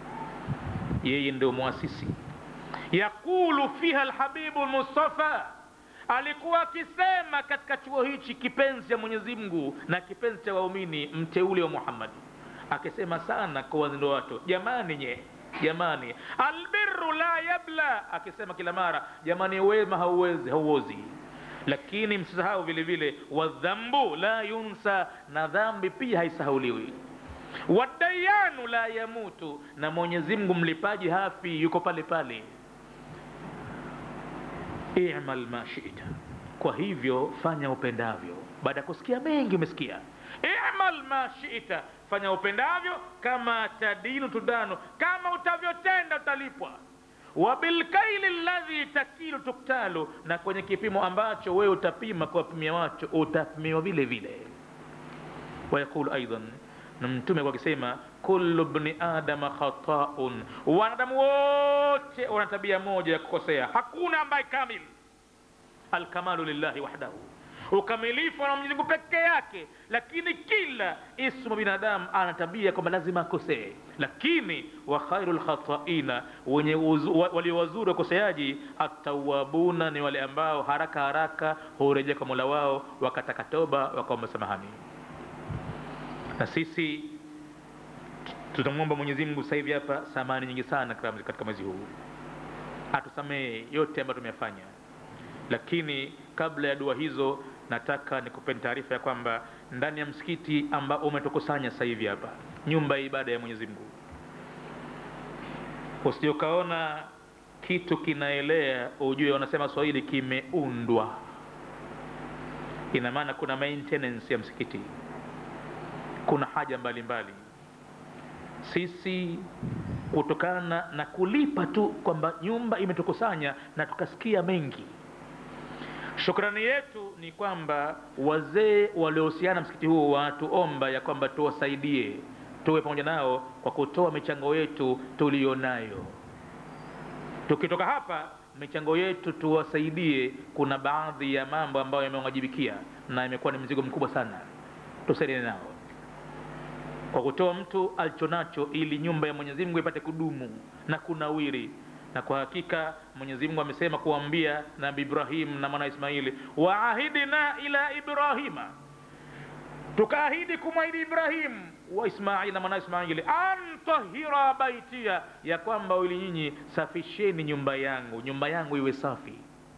yeye ndio muasisi. Yakulu fiha alhabibu almustafa, alikuwa akisema katika chuo hichi kipenzi cha Mwenyezi Mungu na kipenzi cha waumini, mteule wa Muhammad, akisema sana kwa wazindoo watu, jamani jamani, albirru la yabla, akisema kila mara jamani, wema hauozi. Lakini msisahau vile vile wadhambu la yunsa, na dhambi pia haisahauliwi. Wadayanu la yamutu, na Mwenyezi Mungu mlipaji hafi, yuko pale pale. I'mal ma shi'ta, kwa hivyo fanya upendavyo. Baada kusikia mengi umesikia, i'mal ma shi'ta, fanya upendavyo. Kama tadinu tudano, kama utavyotenda utalipwa. Wabilkaili alladhi takilu tuktalu, na kwenye kipimo ambacho wewe utapima kwa pimia watu utapimiwa vile vile. Wayakulu aidan, na mtume kwa kisema kullu ibn adama khata'un, wanadamu wote wana tabia moja ya kukosea, hakuna ambaye kamil. Alkamalu lillahi wahdahu, ukamilifu na Mwenyezi Mungu peke yake. Lakini kila ismu binadamu ana tabia kwamba lazima akosee. Lakini wa khairul khata'ina, wenye walio wazuri wakoseaji, at-tawwabuna, ni wale ambao haraka haraka hurejea kwa Mola wao wakataka toba wakaomba samahani. Na sisi tutamwomba Mwenyezi Mungu sasa hivi hapa samahani nyingi sana katika mwezi huu, atusamee yote ambayo tumeyafanya. Lakini kabla ya dua hizo, nataka nikupeni taarifa ya kwamba ndani ya msikiti ambao umetukusanya sasa hivi hapa, nyumba ya ibada ya Mwenyezi Mungu, usiokaona kitu kinaelea ujue wanasema Swahili kimeundwa. Ina maana kuna maintenance ya msikiti, kuna haja mbalimbali. Sisi kutokana na kulipa tu kwamba nyumba imetukusanya na tukasikia mengi, Shukrani yetu ni kwamba wazee waliohusiana msikiti huu watuomba ya kwamba tuwasaidie, tuwe pamoja nao kwa kutoa michango yetu tulionayo. Tukitoka hapa michango yetu tuwasaidie, kuna baadhi ya mambo ambayo yamewajibikia na imekuwa ni mzigo mkubwa sana, tusaidie nao kwa kutoa mtu alichonacho, ili nyumba ya Mwenyezi Mungu ipate kudumu na kunawiri. Na kwa hakika Mwenyezi Mungu amesema kuambia Nabii Ibrahim na mwana Ismaili, waahidna ila Ibrahima, tukaahidi kumwahidi Ibrahim wa Ismail na mwana Ismaili, antahira baitia, ya kwamba ili nyinyi safisheni nyumba yangu iwe safi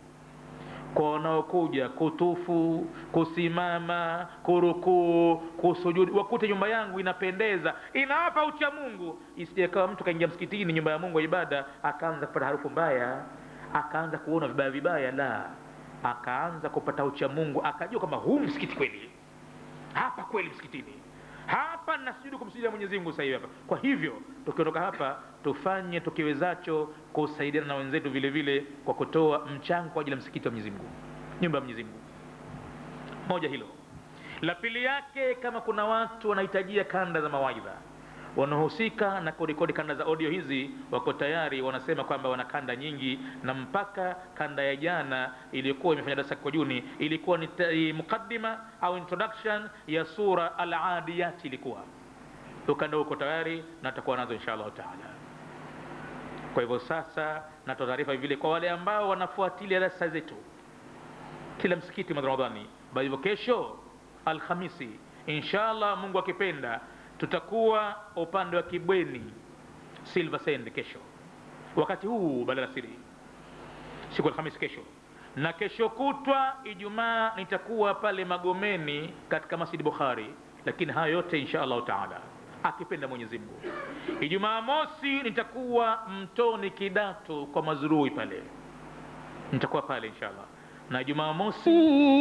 kwa wanaokuja kutufu, kusimama, kurukuu, kusujudi, wakute nyumba yangu inapendeza, inawapa ucha Mungu. Isije kama mtu kaingia msikitini, nyumba ya Mungu wa ibada, akaanza kupata harufu mbaya, akaanza kuona vibaya vibaya, la, akaanza kupata ucha Mungu, akajua kama huu msikiti kweli, hapa kweli msikitini, hapa nasujudu kumsujudia Mwenyezi Mungu sasa hapa. Kwa hivyo tukiondoka hapa tufanye tukiwezacho kusaidiana na wenzetu vile vile kwa kutoa mchango kwa ajili ya msikiti wa Mwenyezi Mungu, nyumba ya Mwenyezi Mungu. Moja hilo. La pili yake, kama kuna watu wanahitajia kanda za mawaidha, wanaohusika na kurekodi kanda za audio hizi wako tayari, wanasema kwamba wana kanda nyingi, na mpaka kanda ya jana iliyokuwa imefanya darasa kwa Juni ilikuwa ni mukaddima au introduction ya sura Al-Adiyat, ilikuwa ukanda uko tayari na tutakuwa nazo inshallah taala. Kwa hivyo sasa natoa taarifa vile kwa wale ambao wanafuatilia darasa zetu kila msikiti mwezi Ramadhani. Bali hivyo kesho Alhamisi inshallah Mungu akipenda tutakuwa upande wa Kibweni Silver Sand kesho, wakati huu badala siri, siku Alhamisi kesho. Na kesho kutwa Ijumaa nitakuwa pale Magomeni katika Masjid Bukhari, lakini hayo yote inshallah taala akipenda Mwenyezi Mungu. Ijumaa mosi nitakuwa Mtoni Kidatu kwa Mazurui pale, nitakuwa pale inshallah. Na Ijumaa mosi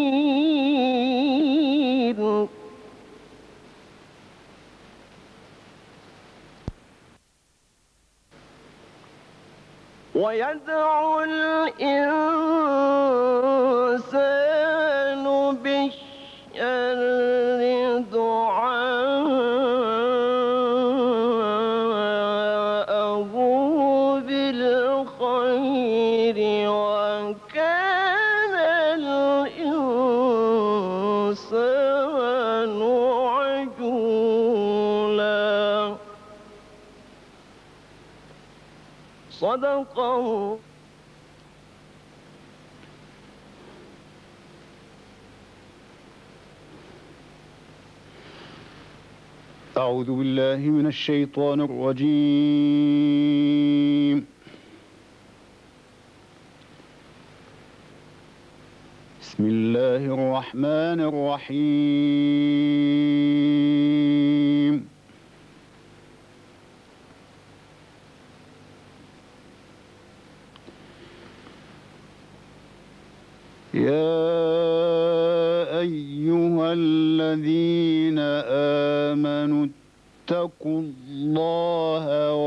ويدعو الإنسان بالشر دعاءه بالخير وكان الإنسان عجولا. صدقه. أعوذ بالله من الشيطان الرجيم. بسم الله الرحمن الرحيم. يا أيها الذين آمنوا اتقوا الله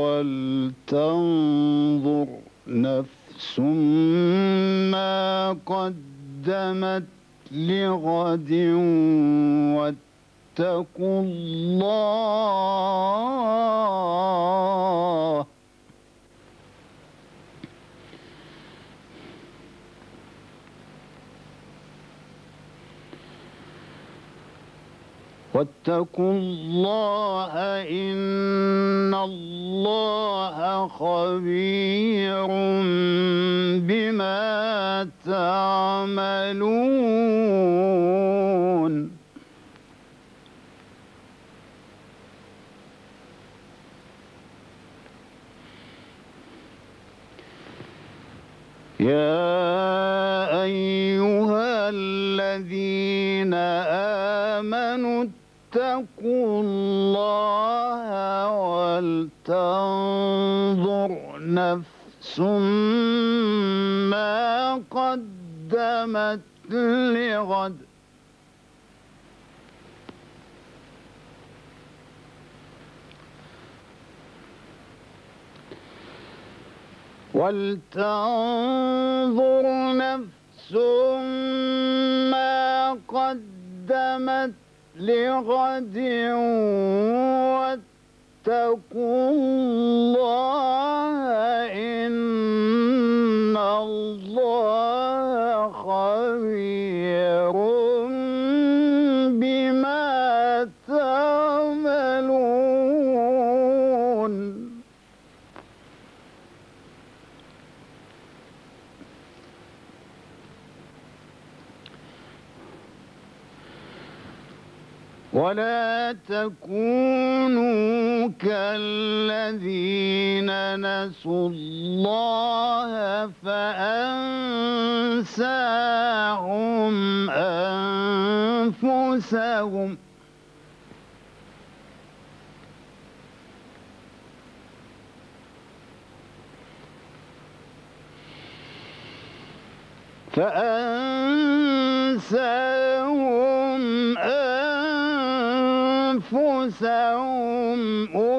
ولتنظر نفس ما قدمت لغد واتقوا الله واتقوا الله إن الله خبير بما تعملون. يا أيها الذين آمنوا اتقوا الله ولتنظر نفس ما قدمت لغد ولتنظر نفس قدمت لغد واتقوا الله إن الله خبير بما تعملون. ولا تكونوا كالذين نسوا الله فأنساهم أنفسهم أنفسهم